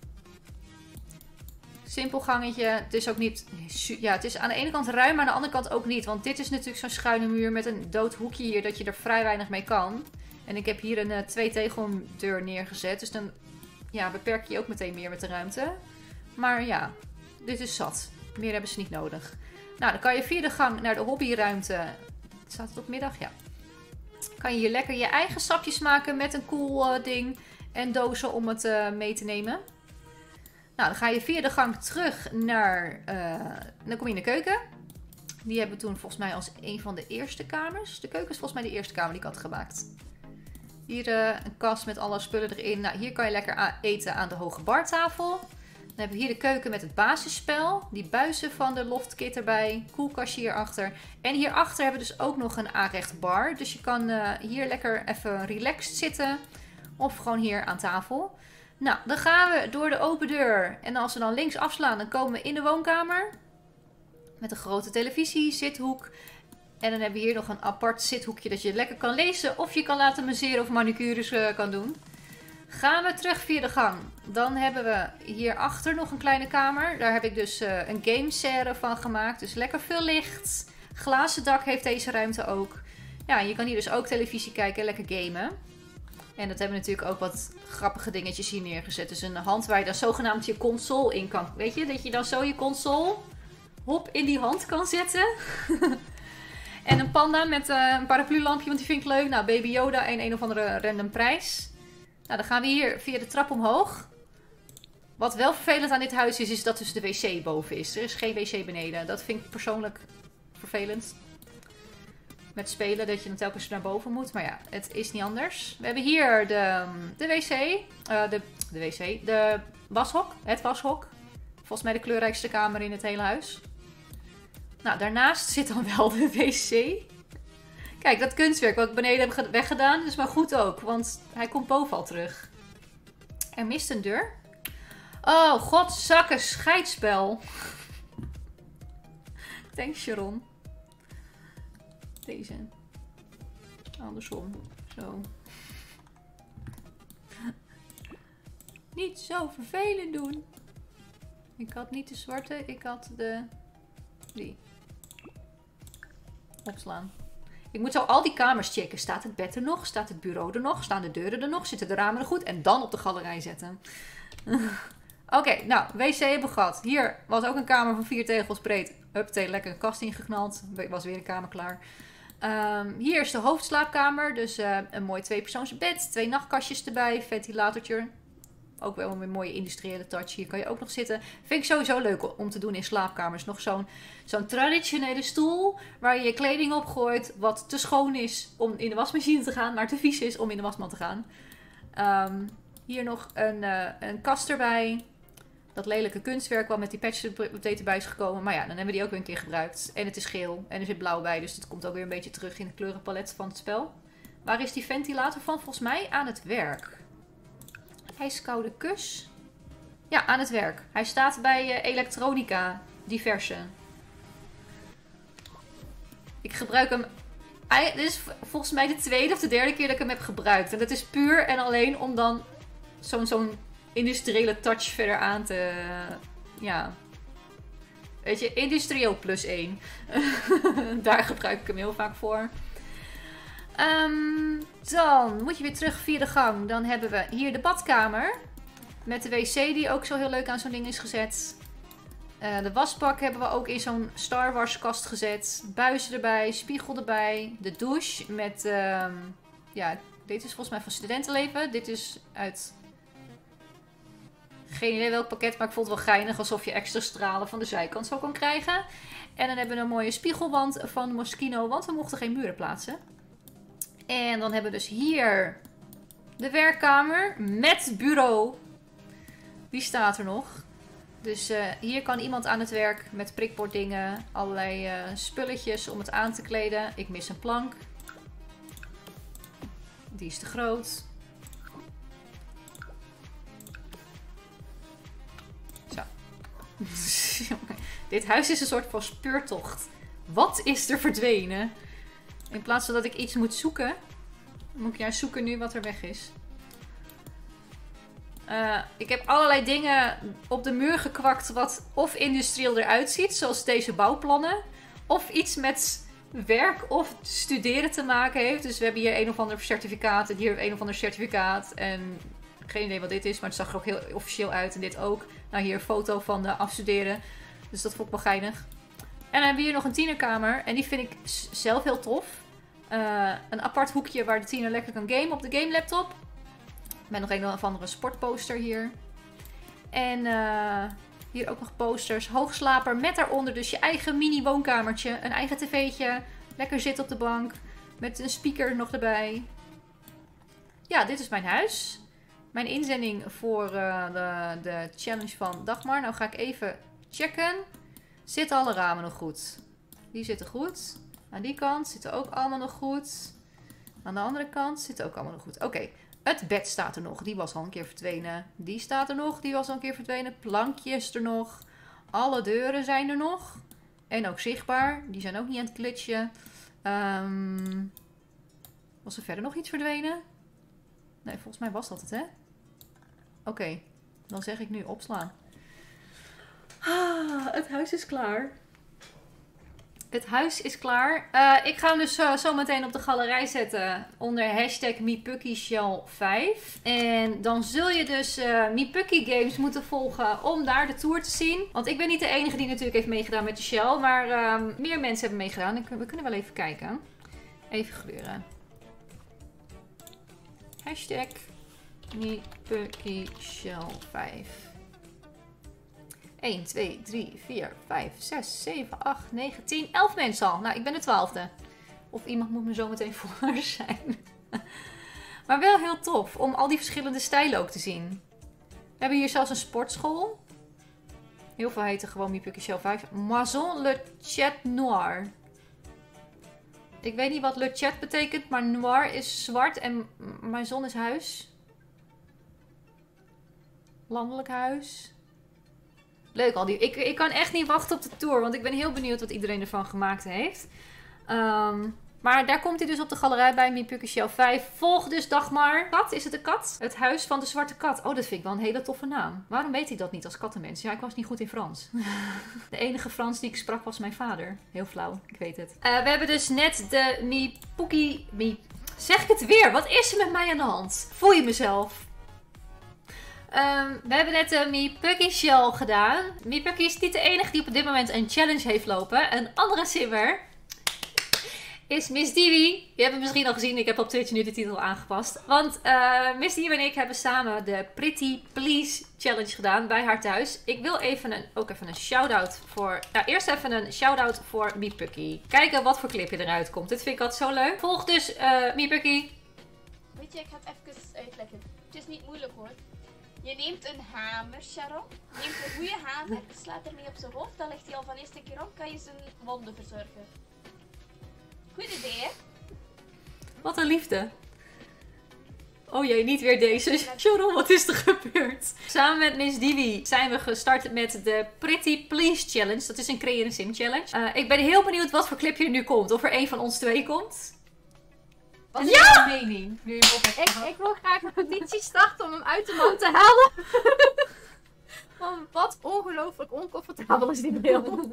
Simpel gangetje. Het is ook niet... Ja, het is aan de ene kant ruim, maar aan de andere kant ook niet. Want dit is natuurlijk zo'n schuine muur met een dood hoekje hier. Dat je er vrij weinig mee kan. En ik heb hier een uh, twee tegeldeur neergezet. Dus dan ja, beperk je ook meteen meer met de ruimte. Maar ja, dit is zat. Meer hebben ze niet nodig. Nou, dan kan je via de gang naar de hobbyruimte. Staat het op middag? Ja. Kan je hier lekker je eigen sapjes maken met een cool uh, ding. En dozen om het uh, mee te nemen. Nou, dan ga je via de gang terug naar... Uh, dan kom je in de keuken. Die hebben we toen volgens mij als een van de eerste kamers. De keuken is volgens mij de eerste kamer die ik had gemaakt. Hier uh, een kast met alle spullen erin. Nou, hier kan je lekker eten aan de hoge bartafel. Dan hebben we hier de keuken met het basisspel. Die buizen van de loftkit erbij. Koelkastje hierachter. En hierachter hebben we dus ook nog een aanrecht bar. Dus je kan uh, hier lekker even relaxed zitten. Of gewoon hier aan tafel. Nou, dan gaan we door de open deur. En als we dan links afslaan, dan komen we in de woonkamer. Met een grote televisie, zithoek. En dan hebben we hier nog een apart zithoekje dat je lekker kan lezen. Of je kan laten masseren of manicures uh, kan doen. Gaan we terug via de gang. Dan hebben we hierachter nog een kleine kamer. Daar heb ik dus uh, een gameserre van gemaakt. Dus lekker veel licht. Glazen dak heeft deze ruimte ook. Ja, je kan hier dus ook televisie kijken en lekker gamen. En dat hebben we natuurlijk ook wat grappige dingetjes hier neergezet. Dus een hand waar je dan zogenaamd je console in kan. Weet je, dat je dan zo je console hop in die hand kan zetten. En een panda met uh, een paraplu-lampje, want die vind ik leuk. Nou, Baby Yoda en een of andere random prijs. Nou, dan gaan we hier via de trap omhoog. Wat wel vervelend aan dit huis is, is dat dus de wc boven is. Er is geen wc beneden. Dat vind ik persoonlijk vervelend. Met spelen, dat je dan telkens naar boven moet. Maar ja, het is niet anders. We hebben hier de, de wc. Uh, de, de wc. De washok. Het washok. Volgens mij de kleurrijkste kamer in het hele huis. Nou, daarnaast zit dan wel de wc. Kijk, dat kunstwerk wat ik beneden heb weggedaan, is maar goed ook. Want hij komt boven al terug. Er mist een deur. Oh, godzakken, scheidspel. Thanks, Sharon. Deze. Andersom. Zo. Niet zo vervelend doen. Ik had niet de zwarte, ik had de... Die. Opslaan. Ik moet zo al die kamers checken. Staat het bed er nog? Staat het bureau er nog? Staan de deuren er nog? Zitten de ramen er goed? En dan op de galerij zetten. Oké, okay, nou, wc hebben we gehad. Hier was ook een kamer van vier tegels breed. Huppatee, lekker een kast ingeknald. Was weer een kamer klaar. Um, hier is de hoofdslaapkamer. Dus uh, een mooi tweepersoonsbed. Twee nachtkastjes erbij. Ventilatortje. Ook wel een mooie industriële touch. Hier kan je ook nog zitten. Vind ik sowieso leuk om te doen in slaapkamers. Nog zo'n zo'n traditionele stoel waar je je kleding op gooit. Wat te schoon is om in de wasmachine te gaan. Maar te vies is om in de wasmand te gaan. Um, hier nog een, uh, een kast erbij. Dat lelijke kunstwerk wat met die patch erbij is gekomen. Maar ja, dan hebben we die ook weer een keer gebruikt. En het is geel. En er zit blauw bij. Dus het komt ook weer een beetje terug in het kleurenpalet van het spel. Waar is die ventilator van? Volgens mij aan het werk. IJskoude kus. Ja, aan het werk. Hij staat bij uh, elektronica. Diverse. Ik gebruik hem... Dit is volgens mij de tweede of de derde keer dat ik hem heb gebruikt. En dat is puur en alleen om dan zo'n zo'n industriële touch verder aan te... Ja. Weet je, industrieel plus één. Daar gebruik ik hem heel vaak voor. Um, dan moet je weer terug via de gang. Dan hebben we hier de badkamer. Met de wc die ook zo heel leuk aan zo'n ding is gezet. Uh, de wasbak hebben we ook in zo'n Star Wars kast gezet. Buizen erbij, spiegel erbij. De douche met... Um, ja, dit is volgens mij van studentenleven. Dit is uit... Geen idee welk pakket, maar ik vond het wel geinig. Alsof je extra stralen van de zijkant zo kan krijgen. En dan hebben we een mooie spiegelwand van Moschino. Want we mochten geen muren plaatsen. En dan hebben we dus hier de werkkamer met bureau. Die staat er nog. Dus uh, hier kan iemand aan het werk met prikborddingen. Allerlei uh, spulletjes om het aan te kleden. Ik mis een plank. Die is te groot. Zo. Dit huis is een soort van speurtocht. Wat is er verdwenen? In plaats van dat ik iets moet zoeken, moet ik juist zoeken nu wat er weg is. Uh, ik heb allerlei dingen op de muur gekwakt wat of industrieel eruit ziet, zoals deze bouwplannen. Of iets met werk of studeren te maken heeft. Dus we hebben hier een of ander certificaat en hier een of ander certificaat. En geen idee wat dit is, maar het zag er ook heel officieel uit. En dit ook. Nou, hier een foto van de afstuderen. Dus dat vond ik wel geinig. En dan hebben we hier nog een tienerkamer. En die vind ik zelf heel tof. Uh, een apart hoekje waar de tiener lekker kan gamen op de game laptop. Met nog een of andere sportposter hier. En uh, hier ook nog posters. Hoogslaper met daaronder dus je eigen mini woonkamertje. Een eigen tv'tje. Lekker zitten op de bank. Met een speaker nog erbij. Ja, dit is mijn huis. Mijn inzending voor uh, de, de challenge van Dagmar. Nou ga ik even checken. Zitten alle ramen nog goed? Die zitten goed. Aan die kant zitten ook allemaal nog goed. Aan de andere kant zitten ook allemaal nog goed. Oké, okay. Het bed staat er nog. Die was al een keer verdwenen. Die staat er nog. Die was al een keer verdwenen. Plankjes er nog. Alle deuren zijn er nog. En ook zichtbaar. Die zijn ook niet aan het glitchen. Um, was er verder nog iets verdwenen? Nee, volgens mij was dat het, hè? Oké, okay. Dan zeg ik nu opslaan. Ah, het huis is klaar. Het huis is klaar. Uh, ik ga hem dus uh, zo meteen op de galerij zetten onder hashtag MePuckyShell vijf. En dan zul je dus uh, MePucky Games moeten volgen om daar de tour te zien. Want ik ben niet de enige die natuurlijk heeft meegedaan met de Shell. Maar uh, meer mensen hebben meegedaan. Ik, we kunnen wel even kijken. Even gluren. Hashtag MePuckyShell vijf. een, twee, drie, vier, vijf, zes, zeven, acht, negen, tien, elf mensen al. Nou, ik ben de twaalfde. Of iemand moet me zo meteen voor zijn. Maar wel heel tof om al die verschillende stijlen ook te zien. We hebben hier zelfs een sportschool. Heel veel heten gewoon MePuckyShell vijf. Maison Le Chat Noir. Ik weet niet wat Le Chat betekent, maar noir is zwart en maison is huis. Landelijk huis. Leuk al die. Ik, ik kan echt niet wachten op de tour. Want ik ben heel benieuwd wat iedereen ervan gemaakt heeft. Um, Maar daar komt hij dus op de galerij bij Mipuki Shell vijf. Volg dus Dagmar. Kat, is het een kat? Het huis van de zwarte kat. Oh, dat vind ik wel een hele toffe naam. Waarom weet ik dat niet als kattenmens? Ja, ik was niet goed in Frans. De enige Frans die ik sprak was mijn vader. Heel flauw, ik weet het. Uh, we hebben dus net de Mipuki... Mi... Zeg ik het weer? Wat is er met mij aan de hand? Voel je mezelf? Um, we hebben net de Mipuki Shell gedaan. Mipuki is niet de enige die op dit moment een challenge heeft lopen. Een andere simmer is Miss Divi. Je hebt het misschien al gezien. Ik heb op Twitch nu de titel aangepast. Want uh, Miss Divi en ik hebben samen de Pretty Please Challenge gedaan bij haar thuis. Ik wil even een, ook even een shout-out voor... Nou, eerst even een shout-out voor Mipuki. Kijken wat voor clipje eruit komt. Dit vind ik altijd zo leuk. Volg dus uh, Mipuki. Weet je, ik ga het even uitleggen. Het is niet moeilijk hoor. Je neemt een hamer, Sharon. Je neemt een goede hamer, slaat ermee op zijn hoofd. Dan ligt hij al van eerste keer op, kan je zijn wonden verzorgen. Goed idee, hè? Wat een liefde. Oh jee, niet weer deze. Sharon, wat is er gebeurd? Samen met Miss Divi zijn we gestart met de Pretty Please Challenge. Dat is een creëer een sim challenge. Uh, ik ben heel benieuwd wat voor clipje er nu komt. Of er een van ons twee komt. Wat is ja! jouw mening? Nu je hem op hebt Ik, gehad? ik wil graag een petitie starten om hem uit de man te halen. Van wat ongelooflijk oncomfortabel is die bril.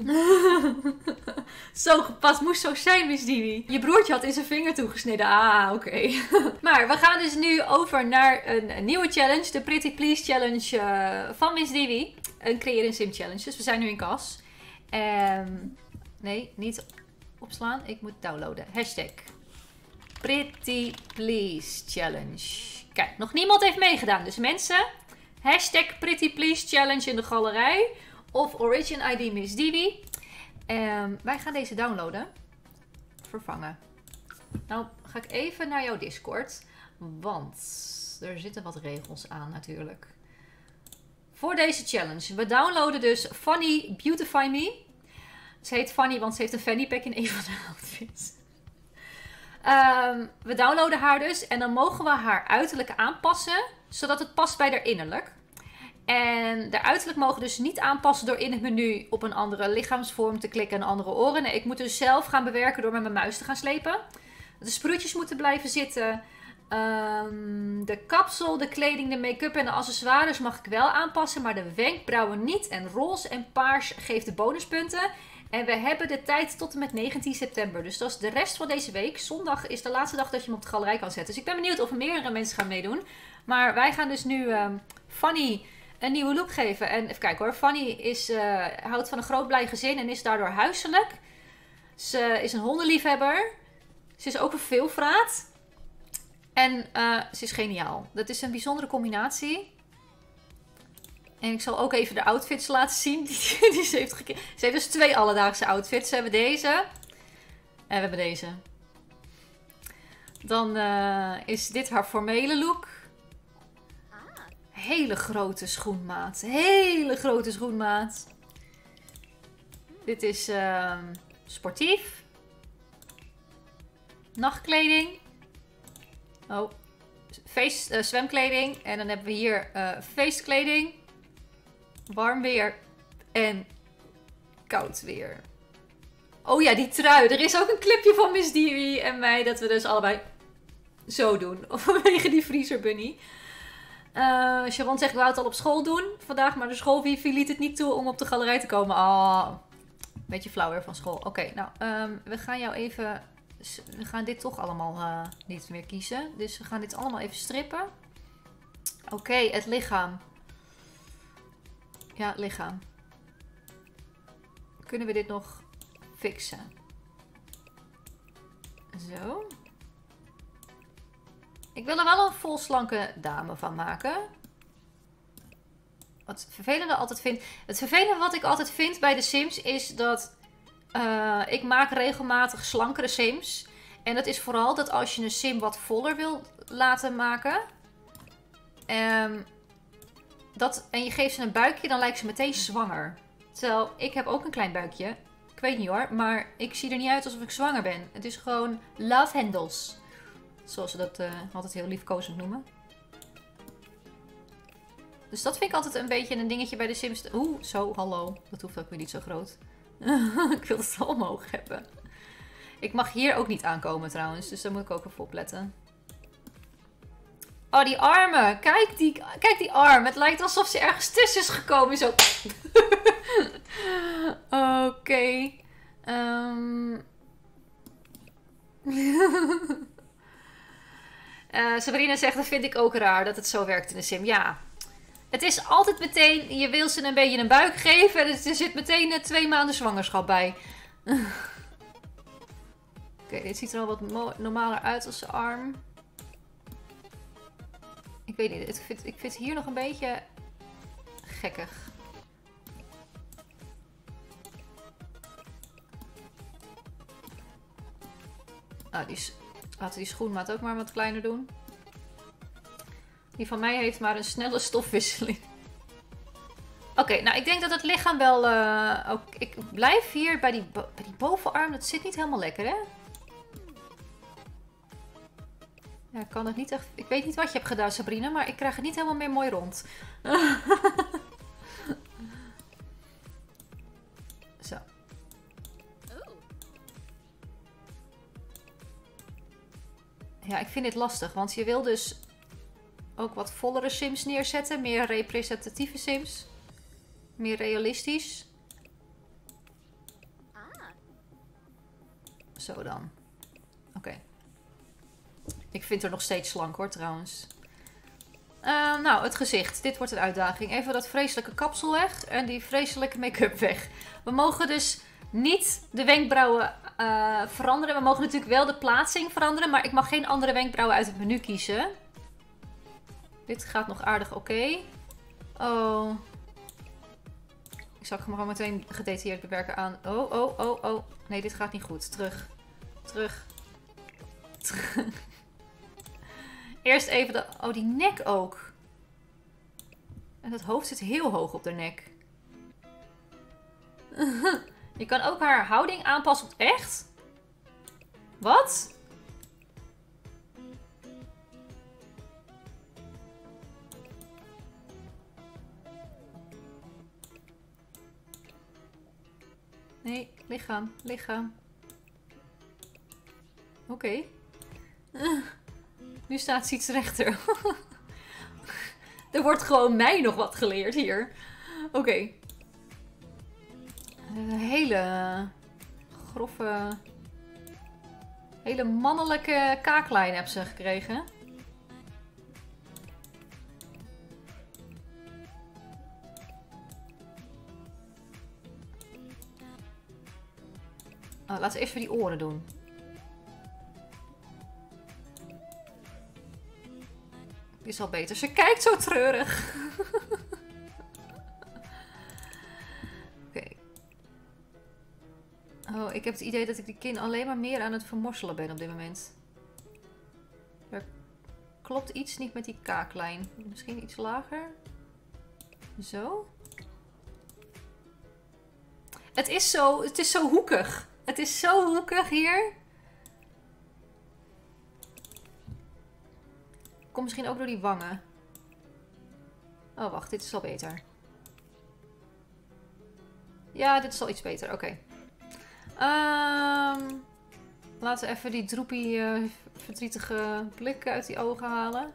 Zo gepast, moest zo zijn, Miss Divi. Je broertje had in zijn vinger toegesneden. Ah, oké. Okay. Maar we gaan dus nu over naar een, een nieuwe challenge. De Pretty Please Challenge uh, van Miss Divi. Een creëer een sim challenge. Dus we zijn nu in kas. Um, nee, niet opslaan. Ik moet downloaden. Hashtag Pretty Please Challenge. Kijk, nog niemand heeft meegedaan. Dus mensen, hashtag Pretty Please Challenge in de galerij. Of Origin I D Miss Divi. Um, wij gaan deze downloaden. Vervangen. Nou, ga ik even naar jouw Discord. Want er zitten wat regels aan natuurlijk. Voor deze challenge. We downloaden dus Fanny Beautify Me. Ze heet Fanny, want ze heeft een fanny pack in een van de outfits. Um, we downloaden haar dus. En dan mogen we haar uiterlijk aanpassen. Zodat het past bij haar innerlijk. En de uiterlijk mogen dus niet aanpassen door in het menu op een andere lichaamsvorm te klikken en andere oren. Nee, ik moet dus zelf gaan bewerken door met mijn muis te gaan slepen. De sproetjes moeten blijven zitten. Um, de kapsel, de kleding, de make-up en de accessoires mag ik wel aanpassen. Maar de wenkbrauwen niet. En roze en paars geeft de bonuspunten. En we hebben de tijd tot en met negentien september. Dus dat is de rest van deze week. Zondag is de laatste dag dat je hem op de galerij kan zetten. Dus ik ben benieuwd of er meerdere mensen gaan meedoen. Maar wij gaan dus nu um, Fanny een nieuwe look geven. En even kijken hoor. Fanny is, uh, houdt van een groot blij gezin en is daardoor huiselijk. Ze is een hondenliefhebber. Ze is ook een veelvraat. En uh, ze is geniaal. Dat is een bijzondere combinatie. En ik zal ook even de outfits laten zien die, die ze heeft gekregen. Ze heeft dus twee alledaagse outfits. We hebben deze. En we hebben deze. Dan uh, is dit haar formele look. Hele grote schoenmaat. Hele grote schoenmaat. Dit is uh, sportief. Nachtkleding. Oh. Feest, uh, zwemkleding. En dan hebben we hier uh, feestkleding. Warm weer. En koud weer. Oh ja, die trui. Er is ook een clipje van Miss Divi en mij. Dat we dus allebei zo doen. Vanwege die Freezer Bunny. Uh, Sharon zegt, ik wou het al op school doen vandaag, maar de schoolwifi liet het niet toe om op de galerij te komen. Ah, oh, beetje flauw weer van school. Oké, okay, nou, um, we gaan jou even... We gaan dit toch allemaal uh, niet meer kiezen. Dus we gaan dit allemaal even strippen. Oké, okay, het lichaam. Ja, lichaam. Kunnen we dit nog fixen? Zo. Ik wil er wel een volslanke dame van maken. Wat vervelende altijd vind. Het vervelende wat ik altijd vind bij de Sims is dat uh, ik maak regelmatig slankere Sims. En dat is vooral dat als je een Sim wat voller wil laten maken. Um, dat, en je geeft ze een buikje, dan lijkt ze meteen zwanger. Terwijl ik heb ook een klein buikje. Ik weet niet hoor, maar ik zie er niet uit alsof ik zwanger ben. Het is gewoon love handles. Zoals ze dat uh, altijd heel liefkozend noemen. Dus dat vind ik altijd een beetje een dingetje bij de Sims. Oeh, zo, hallo. Dat hoeft ook weer niet zo groot. Ik wil het zo omhoog hebben. Ik mag hier ook niet aankomen trouwens, dus daar moet ik ook even op letten. Oh, die armen. Kijk die, kijk die arm. Het lijkt alsof ze ergens tussen is gekomen. Zo. Oké. Okay. Um... uh, Sabrina zegt, dat vind ik ook raar dat het zo werkt in de sim. Ja. Het is altijd meteen, je wil ze een beetje een buik geven. En er zit meteen uh, twee maanden zwangerschap bij. Oké, okay, dit ziet er al wat normaler uit als zijn arm. Ik weet niet, ik vind, ik vind hier nog een beetje gekkig. Nou, die, laten we die schoenmaat ook maar wat kleiner doen. Die van mij heeft maar een snelle stofwisseling. Oké, okay, nou ik denk dat het lichaam wel... Uh, ook, ik blijf hier bij die, bij die bovenarm. Dat zit niet helemaal lekker, hè? Ja, ik kan het niet echt... Ik weet niet wat je hebt gedaan, Sabrina, maar ik krijg het niet helemaal meer mooi rond. Zo. Ja, ik vind dit lastig, want je wil dus ook wat vollere sims neerzetten. Meer representatieve sims. Meer realistisch. Zo dan. Oké. Okay. Ik vind haar nog steeds slank hoor, trouwens. Uh, nou, het gezicht. Dit wordt een uitdaging. Even dat vreselijke kapsel weg. En die vreselijke make-up weg. We mogen dus niet de wenkbrauwen uh, veranderen. We mogen natuurlijk wel de plaatsing veranderen. Maar ik mag geen andere wenkbrauwen uit het menu kiezen. Dit gaat nog aardig oké. Okay. Oh. Ik zal hem gewoon meteen gedetailleerd bewerken aan. Oh, oh, oh, oh. Nee, dit gaat niet goed. Terug. Terug. Terug. Eerst even de... Oh, die nek ook. En dat hoofd zit heel hoog op de nek. Je kan ook haar houding aanpassen op echt? Wat? Nee, lichaam, lichaam. Oké. Okay. Uh, nu staat ze iets rechter. Er wordt gewoon mij nog wat geleerd hier. Oké. Okay. Een hele grove, hele mannelijke kaaklijn heb ze gekregen. Oh, laten we eerst weer die oren doen. Die is al beter. Ze kijkt zo treurig. Oké. Okay. Oh, ik heb het idee dat ik die kin alleen maar meer aan het vermorselen ben op dit moment. Er klopt iets niet met die kaaklijn. Misschien iets lager. Zo. Het is zo, het is zo hoekig. Het is zo hoekig hier. Komt misschien ook door die wangen. Oh, wacht. Dit is al beter. Ja, dit is al iets beter. Oké. Okay. Um, laten we even die droepie uh, verdrietige blik uit die ogen halen.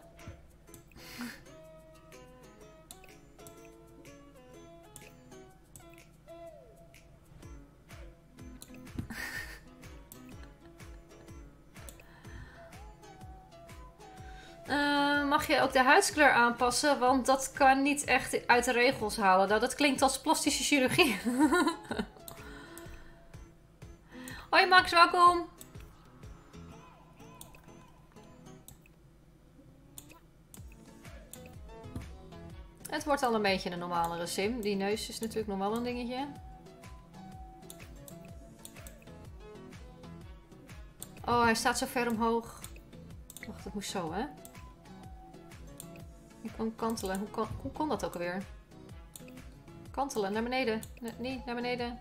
Uh, mag je ook de huidskleur aanpassen? Want dat kan niet echt uit de regels halen. Dat, dat klinkt als plastische chirurgie. Hoi Max, welkom. Het wordt al een beetje een normalere sim. Die neus is natuurlijk nog wel een dingetje. Oh, hij staat zo ver omhoog. Wacht, het moest zo, hè? Ik kan kantelen. Hoe kon, hoe kon dat ook alweer? Kantelen, naar beneden. Nee, niet naar beneden.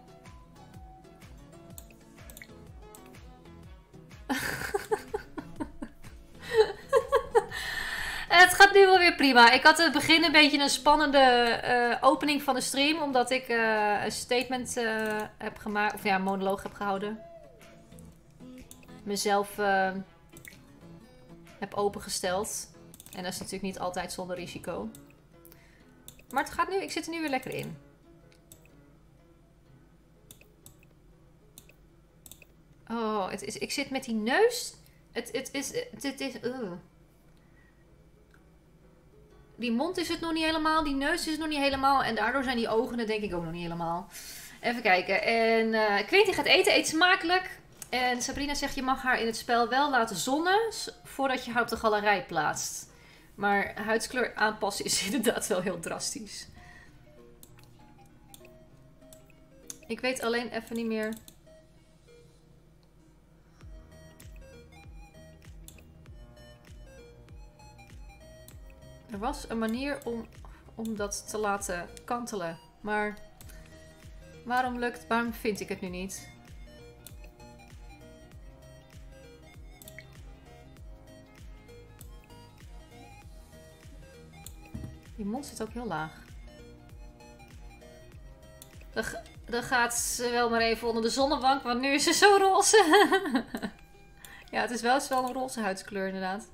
Het gaat nu wel weer prima. Ik had in het begin een beetje een spannende uh, opening van de stream. Omdat ik uh, een statement uh, heb gemaakt. Of ja, een monoloog heb gehouden. mezelf uh, heb opengesteld. En dat is natuurlijk niet altijd zonder risico. Maar het gaat nu, ik zit er nu weer lekker in. Oh, het is, ik zit met die neus. Het, het is... Het, het is uh. Die mond is het nog niet helemaal. Die neus is het nog niet helemaal. En daardoor zijn die ogen het denk ik ook nog niet helemaal. Even kijken. En uh, Quinty gaat eten. Eet smakelijk. En Sabrina zegt je mag haar in het spel wel laten zonnen. Voordat je haar op de galerij plaatst. Maar huidskleur aanpassen is inderdaad wel heel drastisch. Ik weet alleen even niet meer... Er was een manier om, om dat te laten kantelen. Maar waarom lukt, waarom vind ik het nu niet? Je mond zit ook heel laag. Dan, dan gaat ze wel maar even onder de zonnebank, want nu is ze zo roze. Ja, het is wel, het is wel een roze huidskleur inderdaad.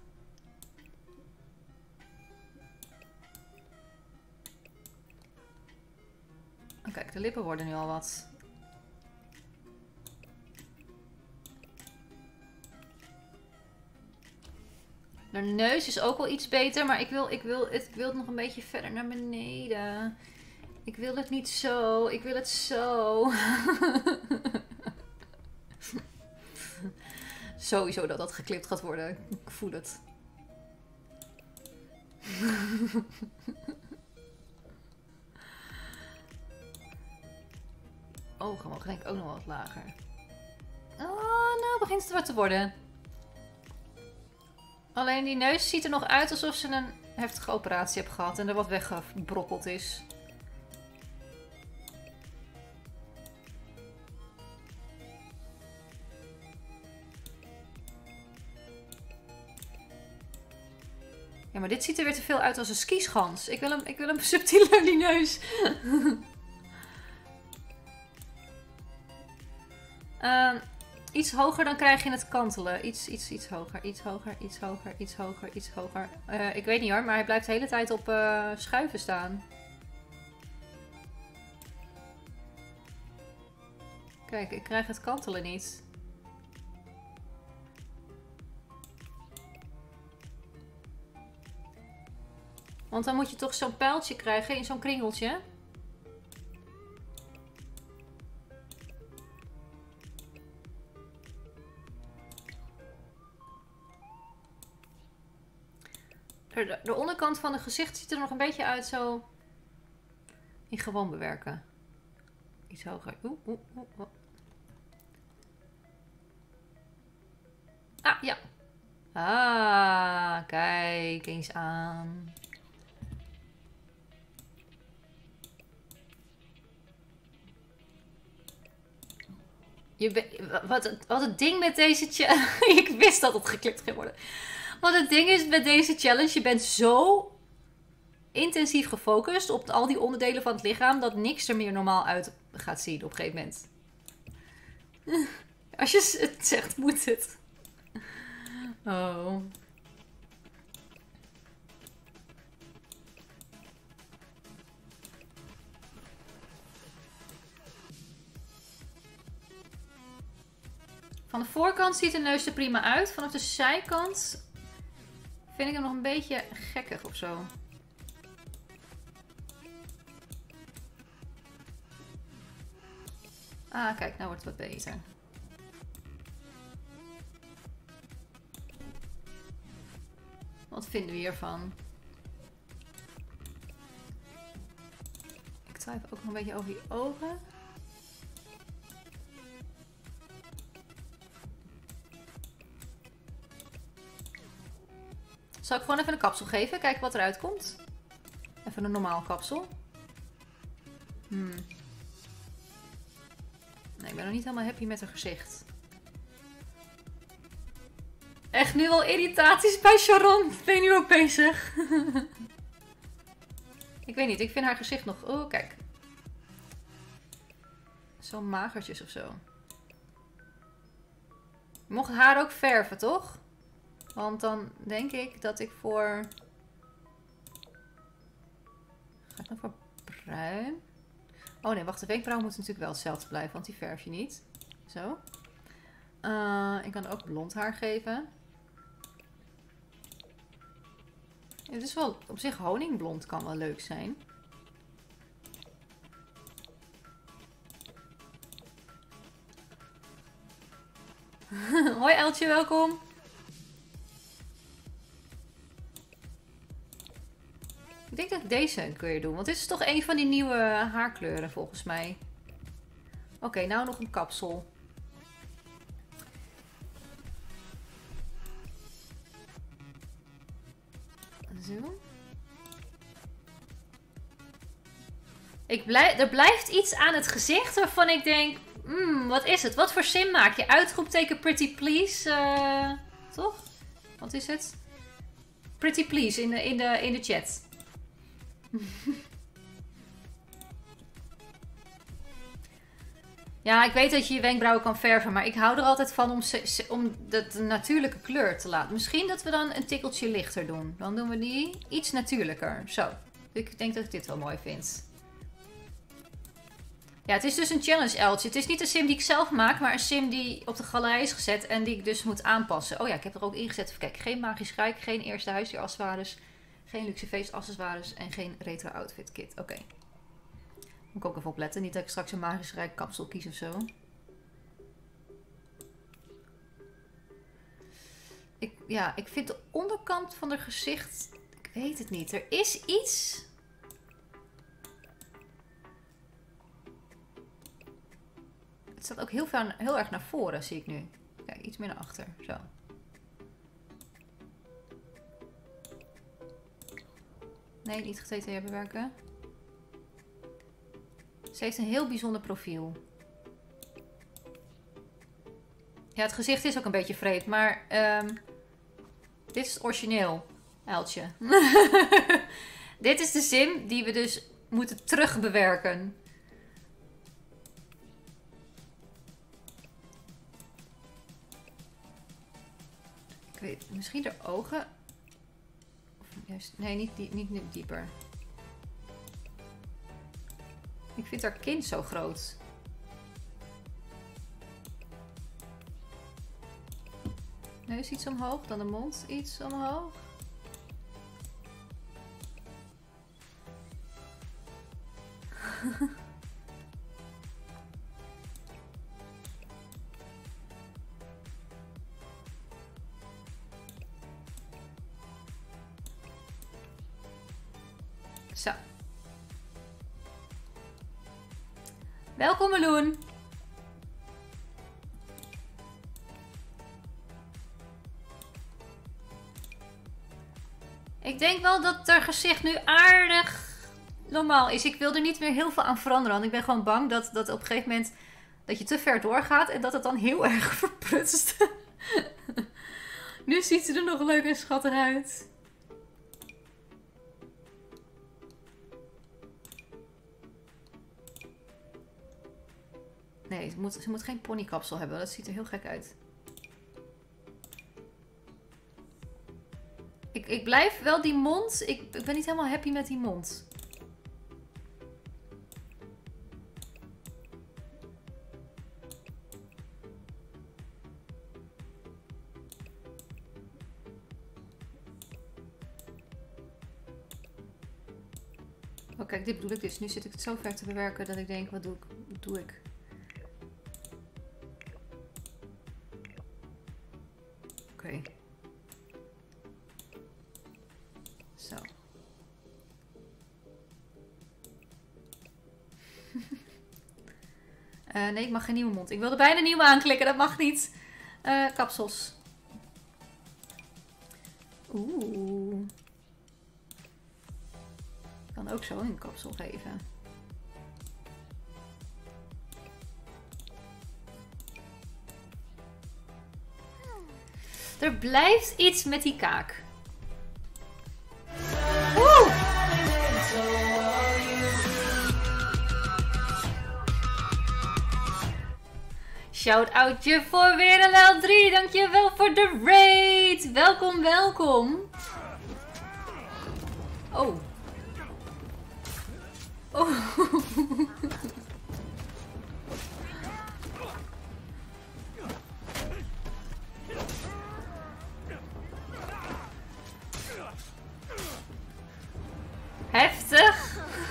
Oh, kijk, de lippen worden nu al wat. De neus is ook wel iets beter, maar ik wil, ik wil, het, ik wil het nog een beetje verder naar beneden. Ik wil het niet zo, ik wil het zo. Sowieso dat dat geklipt gaat worden, ik voel het. Ogen mogen denk ik ook nog wat lager. Oh, nou begint het wat te worden. Alleen die neus ziet er nog uit alsof ze een heftige operatie heeft gehad en er wat weggebrokkeld is. Ja, maar dit ziet er weer te veel uit als een skischans. Ik wil hem, ik wil hem subtieler, die neus. uh, iets hoger, dan krijg je het kantelen. Iets, iets, iets hoger, iets hoger, iets hoger, iets hoger, iets hoger. Uh, ik weet niet hoor, maar hij blijft de hele tijd op uh, schuiven staan. Kijk, ik krijg het kantelen niet. Want dan moet je toch zo'n pijltje krijgen in zo'n kringeltje. De, de onderkant van het gezicht ziet er nog een beetje uit zo in gewoon bewerken. Iets hoger. Oeh, oeh, oeh, oeh. Ah, ja. Ah, kijk eens aan. Je wat, wat het ding met deze challenge... Ik wist dat het geklikt ging worden. Wat het ding is met deze challenge... Je bent zo intensief gefocust op al die onderdelen van het lichaam... dat niks er meer normaal uit gaat zien op een gegeven moment. Als je het zegt, moet het. Oh... Van de voorkant ziet de neus er prima uit. Vanaf de zijkant vind ik hem nog een beetje gekkig of zo. Ah, kijk, nou wordt het wat beter. Wat vinden we hiervan? Ik twijfel ook nog een beetje over die ogen. Zal ik gewoon even een kapsel geven? Kijken wat eruit komt. Even een normaal kapsel. Hmm. Nee, ik ben nog niet helemaal happy met haar gezicht. Echt nu al irritaties bij Sharon. Ben je nu ook bezig? Ik weet niet, ik vind haar gezicht nog... Oh, kijk. Zo magertjes of zo. Je mocht haar ook verven, toch? Want dan denk ik dat ik voor... Ga ik nou voor bruin? Oh nee, wacht. De wenkbrauw moet natuurlijk wel hetzelfde blijven, want die verf je niet. Zo. Uh, ik kan ook blond haar geven. Het is wel op zich honingblond kan wel leuk zijn. Hoi Eltje, welkom. Ik denk dat ik deze een keer doe, want dit is toch een van die nieuwe haarkleuren volgens mij. Oké, okay, nou nog een kapsel. Zo. Ik blijf, er blijft iets aan het gezicht waarvan ik denk... Hmm, wat is het? Wat voor sim maak je? Uitroepteken pretty please. Uh, toch? Wat is het? Pretty please in de, in de, in de chat. Ja, ik weet dat je je wenkbrauwen kan verven. Maar ik hou er altijd van om, om de, de natuurlijke kleur te laten. Misschien dat we dan een tikkeltje lichter doen. Dan doen we die iets natuurlijker. Zo. Ik denk dat ik dit wel mooi vind. Ja, het is dus een challenge, Eltje. Het is niet een sim die ik zelf maak, maar een sim die op de galerij is gezet en die ik dus moet aanpassen. Oh ja, ik heb er ook ingezet. Kijk, geen magisch rijk, geen eerste huisdier accessoires, geen luxe feest accessoires en geen retro outfit kit. Oké. Okay. Moet ik ook even opletten. Niet dat ik straks een magisch rijk kapsel kies of zo. Ik, ja, ik vind de onderkant van haar gezicht... Ik weet het niet. Er is iets... Het staat ook heel, veel, heel erg naar voren, zie ik nu. Kijk, iets meer naar achter. Zo. Nee, niet getatoeëerd bewerken. Ze heeft een heel bijzonder profiel. Ja, het gezicht is ook een beetje vreemd, maar... Um, dit is het origineel, Eltje. Dit is de sim die we dus moeten terugbewerken. Ik weet, misschien de ogen... Of juist, nee, niet, die, niet, niet dieper. Ik vind haar kin zo groot. Neus iets omhoog, dan de mond iets omhoog. Zo. Welkom Meloen. Ik denk wel dat haar gezicht nu aardig normaal is. Ik wil er niet meer heel veel aan veranderen. Want ik ben gewoon bang dat, dat op een gegeven moment dat je te ver doorgaat en dat het dan heel erg verprutst. Nu ziet ze er nog leuk en schattig uit. Nee, ze moet, ze moet geen ponykapsel hebben. Dat ziet er heel gek uit. Ik, ik blijf wel die mond. Ik, ik ben niet helemaal happy met die mond. Oh, kijk, dit bedoel ik dus. Nu zit ik het zo ver te bewerken dat ik denk, wat doe ik? Wat doe ik? Oké. Okay. Zo. uh, nee, ik mag geen nieuwe mond. Ik wilde bijna nieuwe aanklikken, dat mag niet. Uh, kapsels. Oeh. Ik kan ook zo een kapsel geven. Er blijft iets met die kaak. Woe! Shout-outje voor weer L L drie. Dankjewel voor de raid. Welkom, welkom. Oh. Oh. Heftig.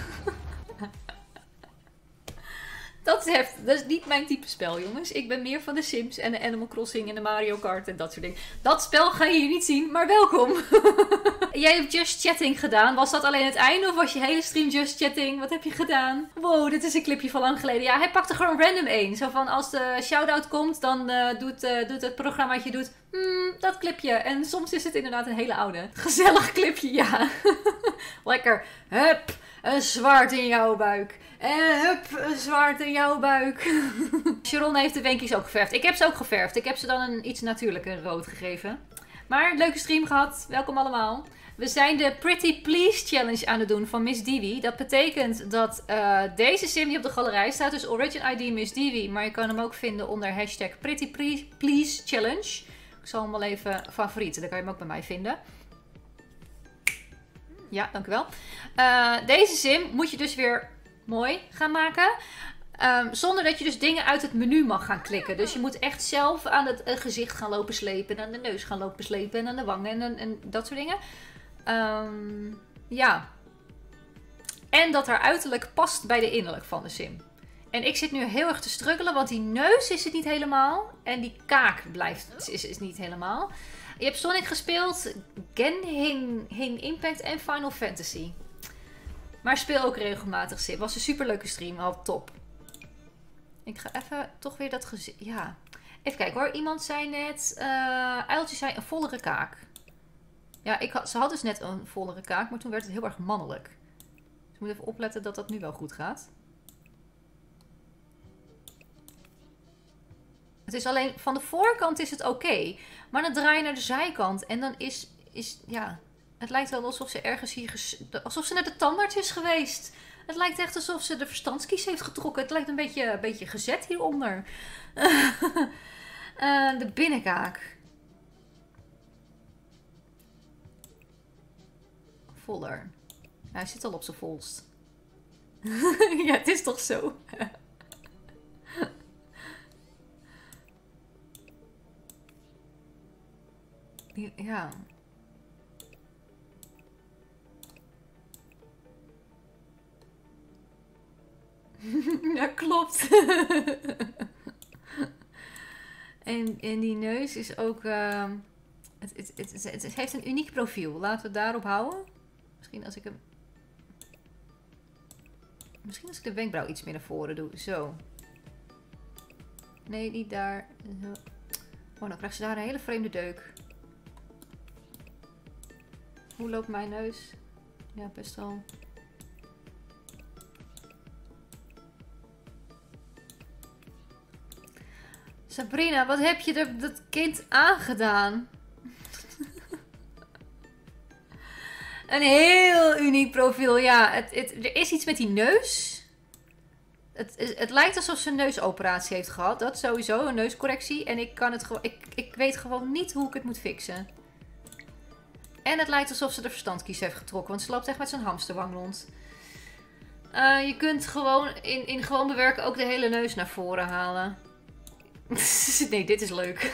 Dat is heftig. Dat is niet mijn type spel, jongens. Ik ben meer van de Sims en de Animal Crossing en de Mario Kart en dat soort dingen. Dat spel ga je hier niet zien, maar welkom. Jij hebt Just Chatting gedaan. Was dat alleen het einde of was je hele stream Just Chatting? Wat heb je gedaan? Wow, dit is een clipje van lang geleden. Ja, hij pakte gewoon random één. Zo van als de shout-out komt, dan uh, doet, uh, doet het programmaatje doet, hmm, dat clipje. En soms is het inderdaad een hele oude. Gezellig clipje, ja. Lekker. Hup, een zwaard in jouw buik. En hup, een zwaard in jouw buik. Sharon heeft de wenkjes ook geverfd. Ik heb ze ook geverfd. Ik heb ze dan een iets natuurlijker rood gegeven. Maar leuke stream gehad. Welkom allemaal. We zijn de Pretty Please Challenge aan het doen van Miss Divi. Dat betekent dat uh, deze sim die op de galerij staat, dus Origin I D Miss Divi. Maar je kan hem ook vinden onder hashtag Pretty Please Challenge. Ik zal hem wel even favorieten. Dan kan je hem ook bij mij vinden. Ja, dank u wel. Uh, deze sim moet je dus weer mooi gaan maken. Um, zonder dat je dus dingen uit het menu mag gaan klikken. Dus je moet echt zelf aan het uh, gezicht gaan lopen slepen. En aan de neus gaan lopen slepen. En aan de wangen en, en dat soort dingen. Um, ja. En dat haar uiterlijk past bij de innerlijk van de sim. En ik zit nu heel erg te struggelen. Want die neus is het niet helemaal. En die kaak blijft, is, is niet helemaal. Je hebt Sonic gespeeld. Genshin Impact en Final Fantasy. Maar speel ook regelmatig sim. Was een superleuke stream. Al top. Ik ga even toch weer dat gezicht. Ja. Even kijken hoor. Iemand zei net. Uh, Uiltje zei een vollere kaak. Ja, ik had, ze had dus net een vollere kaak. Maar toen werd het heel erg mannelijk. Dus ik moet even opletten dat dat nu wel goed gaat. Het is alleen van de voorkant is het oké. Okay, maar dan draai je naar de zijkant. En dan is. is ja. Het lijkt wel alsof ze ergens hier. Alsof ze naar de tandarts is geweest. Het lijkt echt alsof ze de verstandskies heeft getrokken. Het lijkt een beetje, een beetje gezet hieronder. uh, de binnenkaak. Voller. Ja, hij zit al op zijn volst. Ja, het is toch zo. Ja. Ja, klopt. en, en die neus is ook... Uh, het, het, het, het, het heeft een uniek profiel. Laten we het daarop houden. Misschien als ik hem... Misschien als ik de wenkbrauw iets meer naar voren doe. Zo. Nee, niet daar. Zo. Oh, dan krijgt ze daar een hele vreemde deuk. Hoe loopt mijn neus? Ja, best wel... Sabrina, wat heb je er dat kind aangedaan? Een heel uniek profiel. Ja, het, het, er is iets met die neus. Het, het, het lijkt alsof ze een neusoperatie heeft gehad. Dat sowieso, een neuscorrectie. En ik kan het gewoon. Ik, ik weet gewoon niet hoe ik het moet fixen. En het lijkt alsof ze de verstandkies heeft getrokken. Want ze loopt echt met zo'n hamsterwang rond. Uh, je kunt gewoon in, in gewoon bewerken ook de hele neus naar voren halen. Nee, dit is leuk.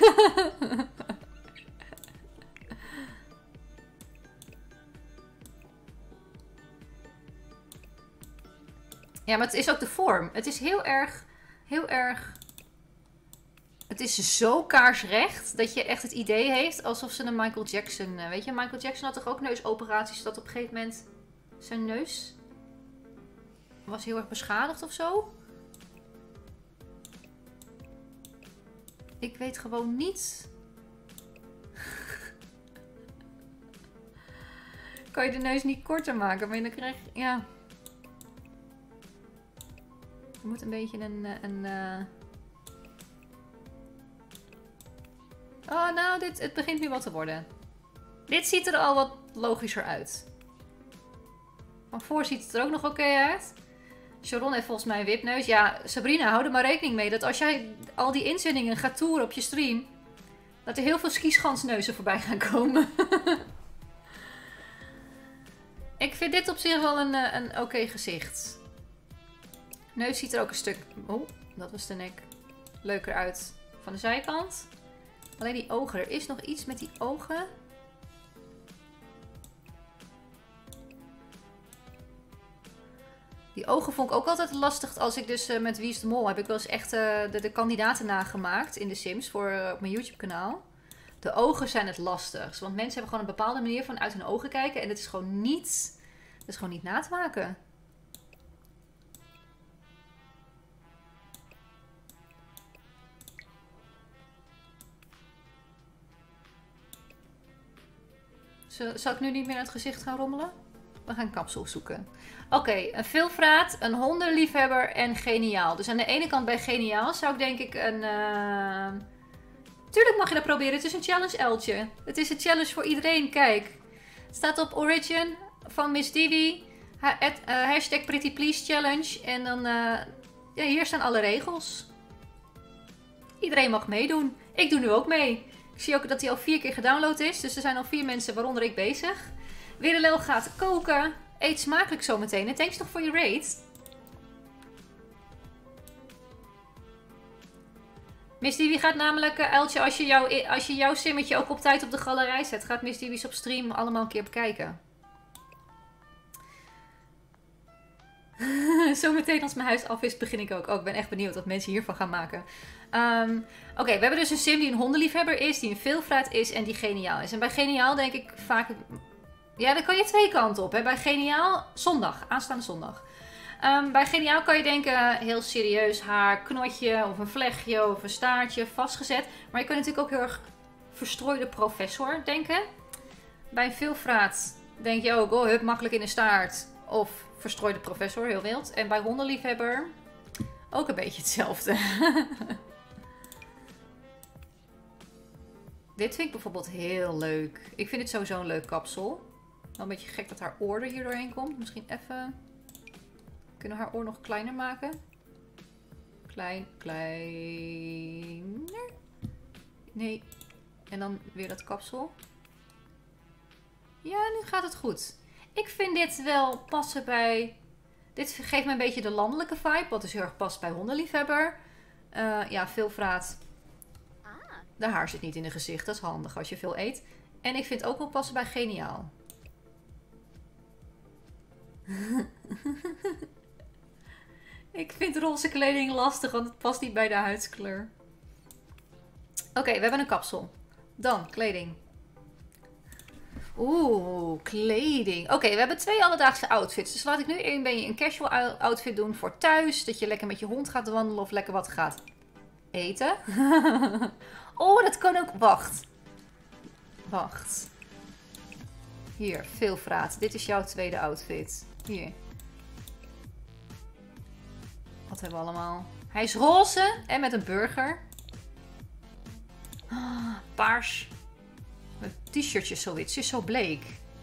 Ja, maar het is ook de vorm. Het is heel erg, heel erg... Het is zo kaarsrecht dat je echt het idee heeft alsof ze een Michael Jackson... Weet je, Michael Jackson had toch ook neusoperaties dat op een gegeven moment zijn neus was heel erg beschadigd of zo? Ik weet gewoon niet. Kan je de neus niet korter maken, maar dan krijg je... Ja. Je moet een beetje een... een uh... Oh, nou, dit, het begint nu wat te worden. Dit ziet er al wat logischer uit. Van voor ziet het er ook nog oké uit. Sharon heeft volgens mij een wipneus. Ja, Sabrina, hou er maar rekening mee dat als jij al die inzendingen gaat toeren op je stream, dat er heel veel skischansneuzen voorbij gaan komen. Ik vind dit op zich wel een, een oké okay gezicht. Neus ziet er ook een stuk... Oh, dat was de nek. Leuker uit van de zijkant. Alleen die ogen. Er is nog iets met die ogen. Die ogen vond ik ook altijd lastig als ik dus uh, met Wie is de Mol heb ik wel eens echt uh, de, de kandidaten nagemaakt in de Sims voor uh, op mijn YouTube kanaal. De ogen zijn het lastigst, want mensen hebben gewoon een bepaalde manier van uit hun ogen kijken en het is gewoon niet, dat is gewoon niet na te maken. Zal ik nu niet meer naar het gezicht gaan rommelen? We gaan een kapsel zoeken. Oké, okay, een veelvraat, een hondenliefhebber en geniaal. Dus aan de ene kant bij geniaal zou ik denk ik een... Uh... Tuurlijk mag je dat proberen. Het is een challenge, Eltje. Het is een challenge voor iedereen. Kijk. Het staat op Origin van Miss Divi. Ha uh, hashtag Pretty Please Challenge. En dan... Uh... Ja, hier staan alle regels. Iedereen mag meedoen. Ik doe nu ook mee. Ik zie ook dat hij al vier keer gedownload is. Dus er zijn al vier mensen, waaronder ik, bezig. Wirelel gaat koken. Eet smakelijk zometeen. En thanks nog voor je raid. Miss Divi gaat namelijk, uh, Eltje, als je, jou, als je jouw simmetje ook op tijd op de galerij zet, gaat Miss Divi's op stream allemaal een keer bekijken. Zometeen als mijn huis af is, begin ik ook. Oh, ik ben echt benieuwd wat mensen hiervan gaan maken. Um, Oké, okay, we hebben dus een sim die een hondenliefhebber is, die een veelvraat is en die geniaal is. En bij geniaal denk ik vaak... Ja, dan kan je twee kanten op. Hè. Bij geniaal, zondag, aanstaande zondag. Um, bij geniaal kan je denken, heel serieus haar, knotje of een vlechtje of een staartje vastgezet. Maar je kan natuurlijk ook heel erg verstrooide professor denken. Bij een veelvraat denk je ook, oh, hup, makkelijk in de staart. Of verstrooide professor, heel wild. En bij hondenliefhebber ook een beetje hetzelfde. Dit vind ik bijvoorbeeld heel leuk. Ik vind het sowieso een leuk kapsel. Wel een beetje gek dat haar oor er hier doorheen komt. Misschien even... Kunnen we haar oor nog kleiner maken? Klein, kleiner. Nee. En dan weer dat kapsel. Ja, nu gaat het goed. Ik vind dit wel passen bij... Dit geeft me een beetje de landelijke vibe. Wat dus heel erg past bij hondenliefhebber. Uh, ja, veelvraat. De haar zit niet in het gezicht. Dat is handig als je veel eet. En ik vind het ook wel passen bij geniaal. Ik vind roze kleding lastig, want het past niet bij de huidskleur. Oké, okay, we hebben een kapsel. Dan, kleding. Oeh, kleding. Oké, okay, we hebben twee alledaagse outfits. Dus laat ik nu een beetje een casual outfit doen voor thuis. Dat je lekker met je hond gaat wandelen of lekker wat gaat eten. Oh, dat kan ook. Wacht. Wacht. Hier, veelvraat. Dit is jouw tweede outfit. Hier. Wat hebben we allemaal? Hij is roze en met een burger. Oh, paars. Mijn t-shirtje is zo wit. Ze is zo bleek.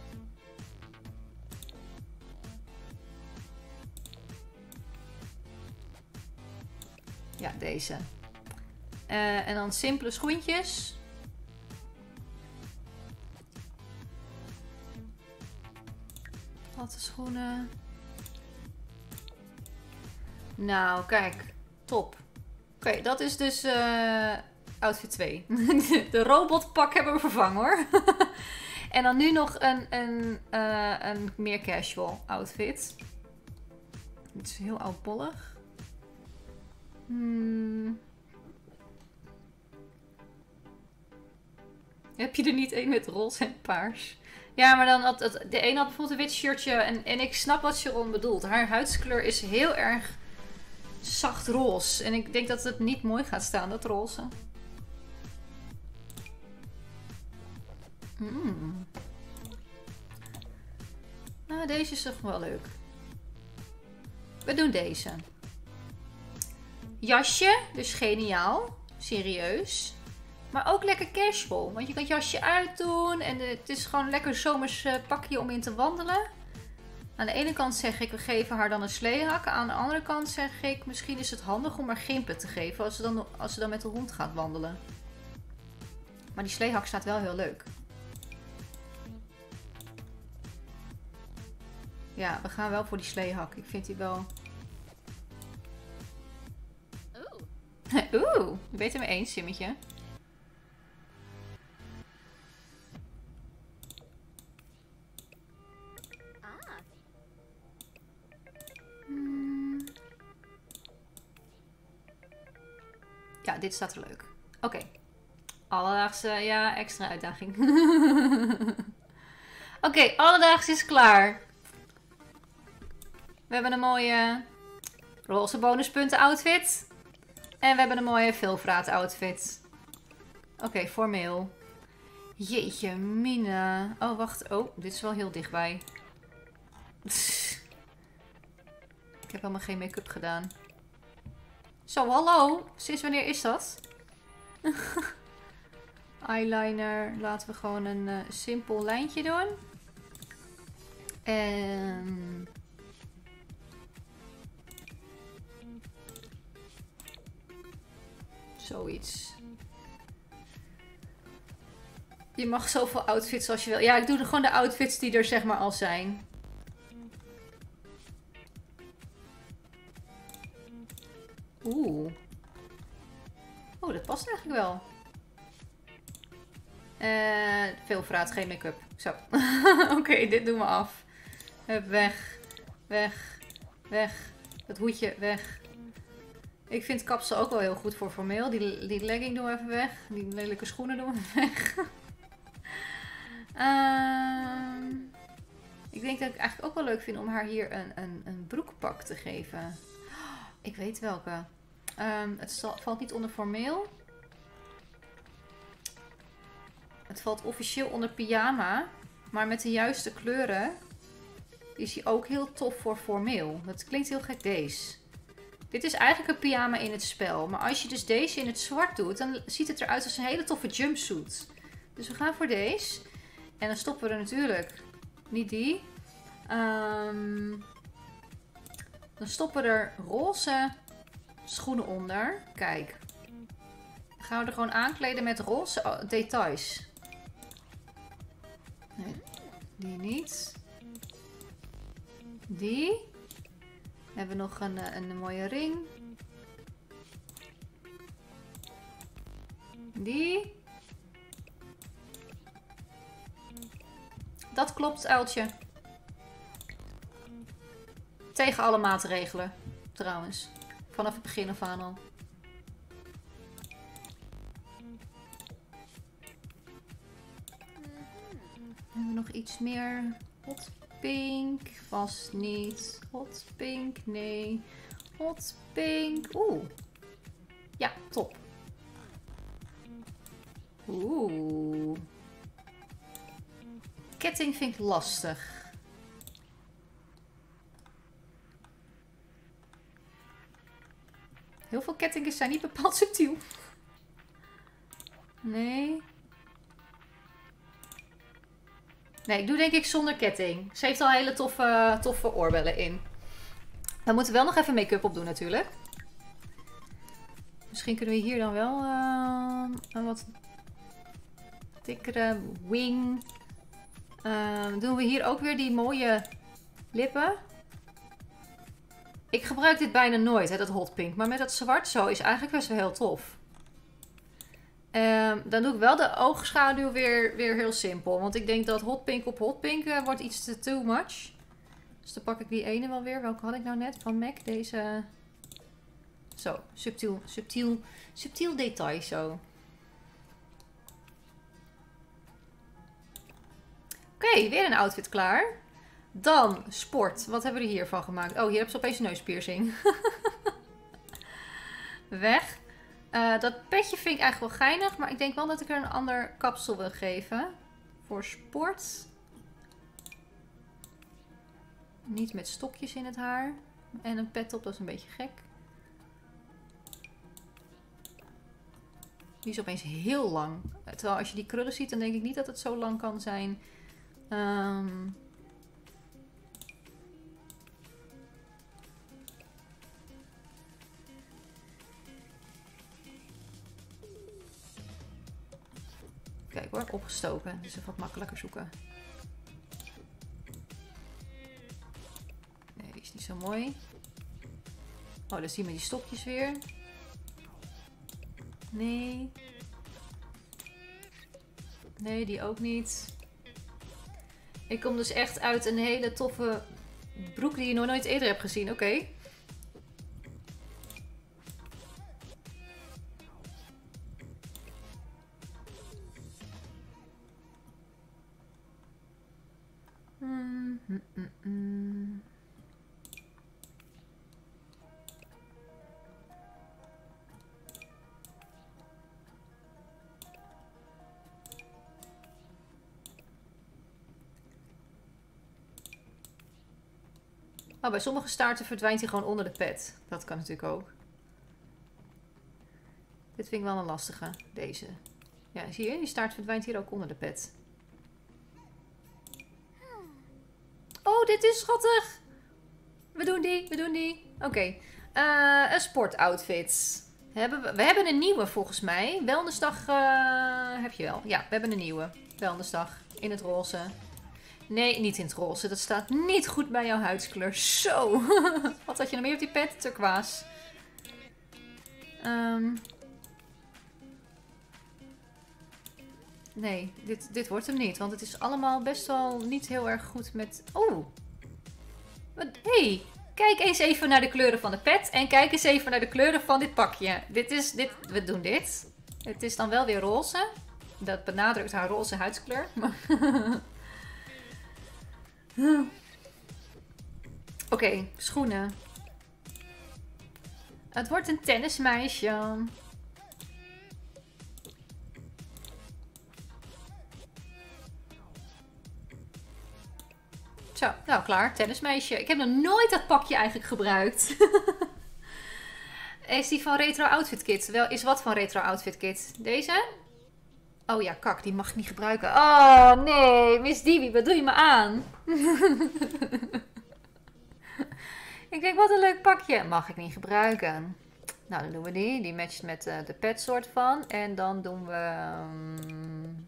Ja, deze. Uh, en dan simpele schoentjes. Platte schoenen. Nou, kijk. Top. Oké, okay, dat is dus uh, outfit twee. De robotpak hebben we vervangen hoor. En dan nu nog een, een, uh, een meer casual outfit. Het is heel oudbollig. Hmm. Heb je er niet één met roze en paars? Ja, maar dan had het, de een had bijvoorbeeld een wit shirtje. En, en ik snap wat Sharon bedoelt. Haar huidskleur is heel erg zacht roze. En ik denk dat het niet mooi gaat staan, dat roze. Mm. Nou, deze is toch wel leuk. We doen deze. Jasje, dus geniaal. Serieus. Maar ook lekker casual. Want je kan het jasje uitdoen. En het is gewoon een lekker zomers pakje om in te wandelen. Aan de ene kant zeg ik, we geven haar dan een sleehak. Aan de andere kant zeg ik, misschien is het handig om haar gimpen te geven als ze dan, als ze dan met de hond gaat wandelen. Maar die sleehak staat wel heel leuk. Ja, we gaan wel voor die sleehak. Ik vind die wel... Oeh. Oeh, je bent het me eens, Simmetje. Ah. Hmm. Ja, dit staat er leuk. Oké. Okay. Alledaagse, ja, extra uitdaging. Oké, okay, alledaags is klaar. We hebben een mooie roze bonuspunten outfit. En we hebben een mooie veelvraat outfit. Oké, okay, formeel. Jeetje, Mina. Oh, wacht. Oh, dit is wel heel dichtbij. Ik heb helemaal geen make-up gedaan. Zo, hallo. Sinds wanneer is dat? Eyeliner. Laten we gewoon een uh, simpel lijntje doen. En... zoiets. Je mag zoveel outfits als je wil. Ja, ik doe er gewoon de outfits die er zeg maar al zijn. Oeh. Oh, dat past eigenlijk wel. Uh, veel vraat, geen make-up. Zo. Oké, okay, dit doen we af. Hup, weg. Weg. Weg. Dat hoedje, weg. Ik vind kapsel ook wel heel goed voor formeel. Die, die legging doen we even weg. Die lelijke schoenen doen we even weg. uh, ik denk dat ik eigenlijk ook wel leuk vind om haar hier een, een, een broekpak te geven. Ik weet welke. Um, het zal, valt niet onder formeel. Het valt officieel onder pyjama. Maar met de juiste kleuren is hij ook heel tof voor formeel. Dat klinkt heel gek, deze. Dit is eigenlijk een pyjama in het spel. Maar als je dus deze in het zwart doet, dan ziet het eruit als een hele toffe jumpsuit. Dus we gaan voor deze. En dan stoppen we er natuurlijk niet die. Um, dan stoppen we er roze schoenen onder. Kijk. Dan gaan we er gewoon aankleden met roze details. Nee, die niet. Die. Dan hebben we nog een, een mooie ring. Die. Dat klopt, uiltje. Tegen alle maatregelen, trouwens. Vanaf het begin af aan al. Hebben we nog iets meer? Hot pink. Vast niet. Hot pink. Nee. Hot pink. Oeh. Ja, top. Oeh. Ketting vind ik lastig. Heel veel kettingen zijn niet bepaald subtiel. Nee. Nee, ik doe denk ik zonder ketting. Ze heeft al hele toffe, toffe oorbellen in. We moeten wel nog even make-up op doen natuurlijk. Misschien kunnen we hier dan wel uh, een wat dikkere wing. Uh, doen we hier ook weer die mooie lippen. Ik gebruik dit bijna nooit, hè, dat hot pink. Maar met dat zwart zo is eigenlijk best wel heel tof. Um, dan doe ik wel de oogschaduw weer, weer heel simpel. Want ik denk dat hot pink op hot pink uh, wordt iets te too much. Dus dan pak ik die ene wel weer. Welke had ik nou net? Van MAC. Deze. Zo, subtiel, subtiel, subtiel detail zo. Oké, okay, weer een outfit klaar. Dan sport. Wat hebben we er hiervan gemaakt? Oh, hier hebben ze opeens een neuspiercing. Weg. Uh, dat petje vind ik eigenlijk wel geinig. Maar ik denk wel dat ik er een ander kapsel wil geven. Voor sport. Niet met stokjes in het haar. En een pet op, dat is een beetje gek. Die is opeens heel lang. Terwijl als je die krullen ziet, dan denk ik niet dat het zo lang kan zijn. Um, hoor, opgestoken. Dus even wat makkelijker zoeken. Nee, die is niet zo mooi. Oh, dan zien we die stokjes weer. Nee. Nee, die ook niet. Ik kom dus echt uit een hele toffe broek die je nog nooit eerder hebt gezien. Oké. Okay. Mm, mm, mm, mm. Oh, bij sommige staarten verdwijnt hij gewoon onder de pet. Dat kan natuurlijk ook. Dit vind ik wel een lastige, deze. Ja, zie je? Die staart verdwijnt hier ook onder de pet. Oh, dit is schattig! We doen die, we doen die. Oké. Okay. Uh, een sportoutfit. Hebben we, we hebben een nieuwe volgens mij. Wellnessdag uh, heb je wel. Ja, we hebben een nieuwe. Wellnessdag. In het roze. Nee, niet in het roze. Dat staat niet goed bij jouw huidskleur. Zo. Wat had je nog meer op die pet? Turquoise. Um. Nee, dit, dit wordt hem niet. Want het is allemaal best wel niet heel erg goed met... Oh. Hé. Hey. Kijk eens even naar de kleuren van de pet. En kijk eens even naar de kleuren van dit pakje. Dit is... Dit, we doen dit. Het is dan wel weer roze. Dat benadrukt haar roze huidskleur. Oké, okay, schoenen. Het wordt een tennismeisje. Zo, nou klaar, tennismeisje. Ik heb nog nooit dat pakje eigenlijk gebruikt. Is die van Retro Outfit Kit? Wel, is wat van Retro Outfit Kit? Deze? Oh ja, kak, die mag ik niet gebruiken. Oh nee, Miss Divi, wat doe je me aan? Ik denk, wat een leuk pakje. Mag ik niet gebruiken. Nou, dan doen we die. Die matcht met uh, de pet soort van. En dan doen we... Um,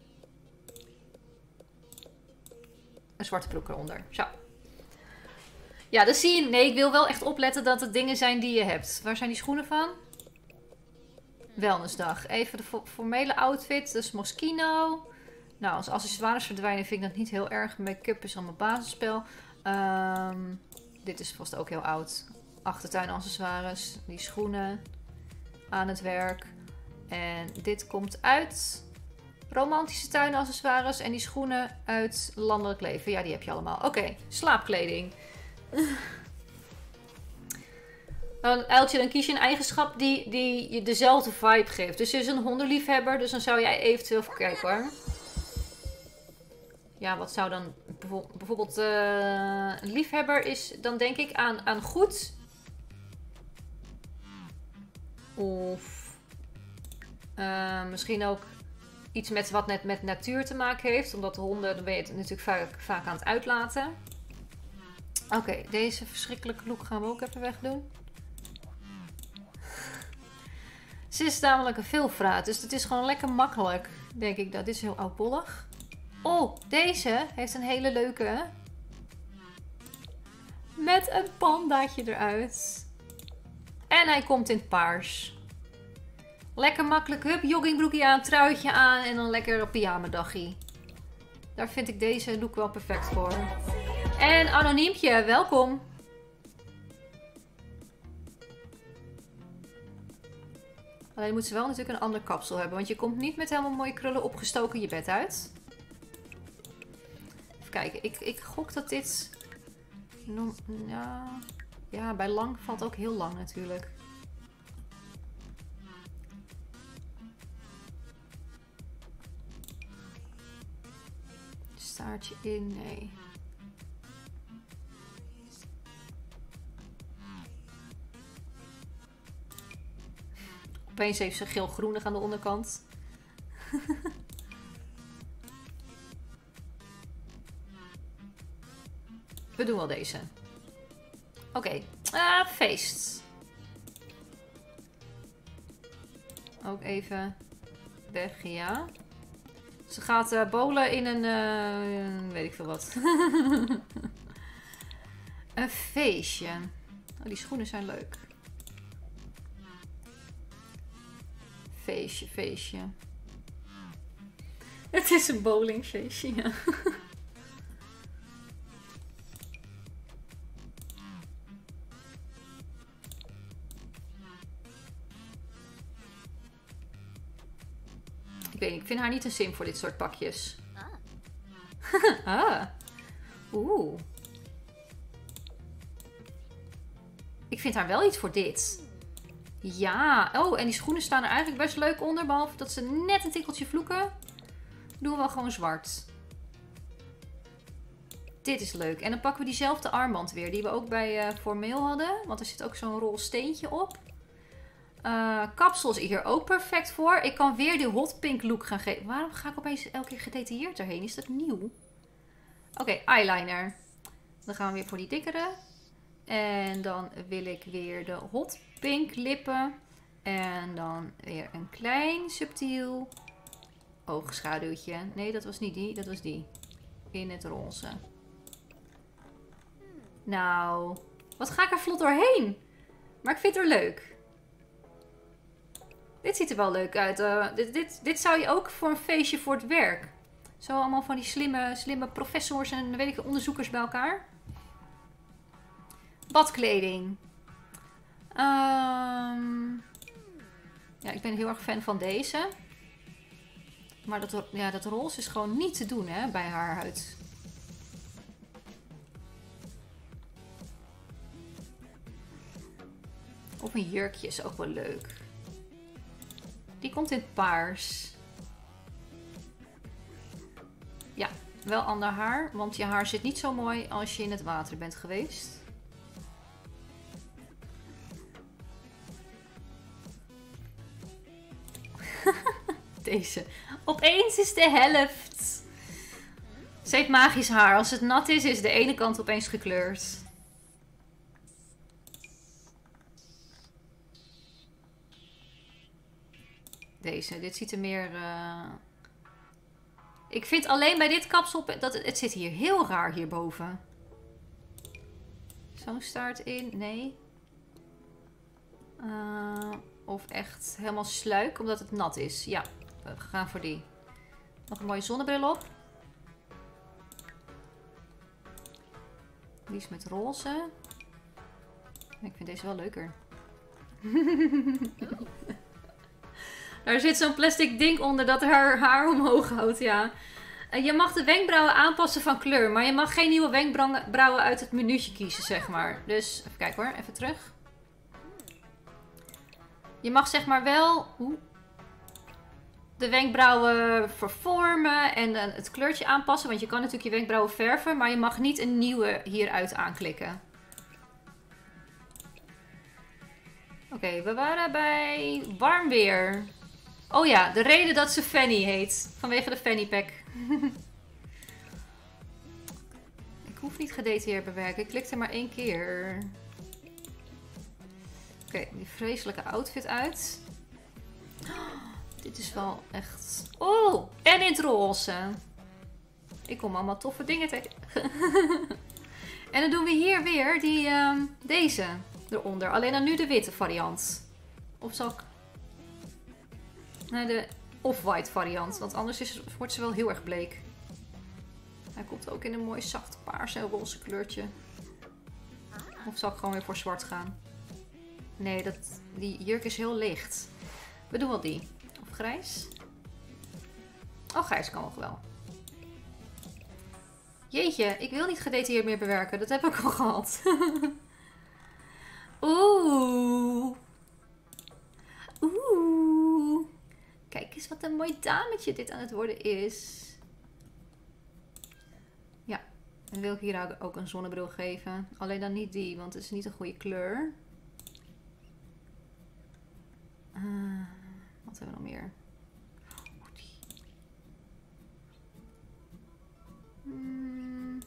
een zwarte broek eronder. Zo. Ja, dat zie je. Nee, ik wil wel echt opletten dat het dingen zijn die je hebt. Waar zijn die schoenen van? Wellnessdag. Even de formele outfit. Dus Moschino. Nou, als accessoires verdwijnen vind ik dat niet heel erg. Make-up is allemaal basisspel. Um, dit is vast ook heel oud. Achtertuin accessoires. Die schoenen. Aan het werk. En dit komt uit romantische tuinaccessoires. En die schoenen uit landelijk leven. Ja, die heb je allemaal. Oké, okay, slaapkleding. Dan, Uiltje, dan kies je een eigenschap die, die je dezelfde vibe geeft. Dus je is een hondenliefhebber, dus dan zou jij eventueel... Even kijken hoor. Ja, wat zou dan... Bijvoorbeeld uh, een liefhebber is... Dan denk ik aan, aan goed. Of... Uh, misschien ook iets met wat net met natuur te maken heeft. Omdat de honden, dan ben je het natuurlijk vaak, vaak aan het uitlaten. Oké, okay, deze verschrikkelijke look gaan we ook even wegdoen. Ze is namelijk een veelvraat, dus het is gewoon lekker makkelijk, denk ik. Dat dit is heel oudbollig. Oh, deze heeft een hele leuke. Met een pandaatje eruit. En hij komt in het paars. Lekker makkelijk. Hup, joggingbroekje aan, truitje aan en dan lekker een pyjamadaggie. Daar vind ik deze look wel perfect voor. En Anoniempje, welkom. Alleen moet ze wel natuurlijk een ander kapsel hebben. Want je komt niet met helemaal mooie krullen opgestoken je bed uit. Even kijken. Ik, ik gok dat dit... Ja, ja, bij lang valt ook heel lang natuurlijk. Staartje in, nee. Opeens heeft ze geel-groenig aan de onderkant. We doen wel deze. Oké. Okay. Ah, feest. Ook even weg, ja. Ze gaat uh, bowlen in een... Uh, weet ik veel wat. Een feestje. Oh, die schoenen zijn leuk. Feestje, feestje. Het is een bowlingfeestje, ja. Ik weet niet, ik vind haar niet een sim voor dit soort pakjes. Ah. Ah. Oeh. Ik vind haar wel iets voor dit. Ja. Oh, en die schoenen staan er eigenlijk best leuk onder. Behalve dat ze net een tikkeltje vloeken. Doen we wel gewoon zwart. Dit is leuk. En dan pakken we diezelfde armband weer. Die we ook bij uh, Formeel hadden. Want er zit ook zo'n rol steentje op. Uh, kapsel is hier ook perfect voor. Ik kan weer die hot pink look gaan geven. Waarom ga ik opeens elke keer gedetailleerd erheen? Is dat nieuw? Oké, okay, eyeliner. Dan gaan we weer voor die dikkere. En dan wil ik weer de hot pink lippen. En dan weer een klein subtiel oogschaduwtje. Nee, dat was niet die. Dat was die. In het roze. Nou, wat ga ik er vlot doorheen? Maar ik vind het er leuk. Dit ziet er wel leuk uit. Uh, dit, dit, dit zou je ook voor een feestje voor het werk. Zo allemaal van die slimme, slimme professors en weet ik, onderzoekers bij elkaar. Badkleding. Um, ja, ik ben heel erg fan van deze. Maar dat, ja, dat roze is gewoon niet te doen, hè, bij haar huid. Of een jurkje is ook wel leuk. Die komt in paars. Ja, wel ander haar. Want je haar zit niet zo mooi als je in het water bent geweest. Deze. Opeens is de helft. Ze heeft magisch haar. Als het nat is, is de ene kant opeens gekleurd. Deze. Dit ziet er meer... Uh... Ik vind alleen bij dit kapsel... Dat het, het zit hier heel raar hierboven. Zo'n staart in. Nee. Uh, of echt helemaal sluik. Omdat het nat is. Ja. We gaan voor die. Nog een mooie zonnebril op. Die is met roze. Ik vind deze wel leuker. Daar zit zo'n plastic ding onder dat haar haar omhoog houdt, ja. En je mag de wenkbrauwen aanpassen van kleur. Maar je mag geen nieuwe wenkbrauwen uit het menu'tje kiezen, zeg maar. Dus, even kijken hoor. Even terug. Je mag zeg maar wel... Oeh, de wenkbrauwen vervormen en het kleurtje aanpassen. Want je kan natuurlijk je wenkbrauwen verven. Maar je mag niet een nieuwe hieruit aanklikken. Oké, okay, we waren bij warm weer. Oh ja, de reden dat ze Fanny heet. Vanwege de Fanny pack. Ik hoef niet gedetailleerd bewerken. Ik klikte maar één keer. Oké, okay, die vreselijke outfit uit. Oh, dit is wel echt... Oh, en in het roze. Ik kom allemaal toffe dingen tegen. En dan doen we hier weer die, uh, deze eronder. Alleen dan nu de witte variant. Of zal ik... Nee, de off-white variant. Want anders is, wordt ze wel heel erg bleek. Hij komt ook in een mooi zacht paars en roze kleurtje. Of zal ik gewoon weer voor zwart gaan? Nee, dat, die jurk is heel licht. We doen wel die. Of grijs. Oh, grijs kan nog wel. Jeetje, ik wil niet gedetailleerd meer bewerken. Dat heb ik al gehad. Oeh. Oeh. Kijk eens wat een mooi dametje dit aan het worden is. Ja, en wil ik hier ook een zonnebril geven. Alleen dan niet die, want het is niet een goede kleur. Uh, wat hebben we nog meer? Oh, die. Hmm.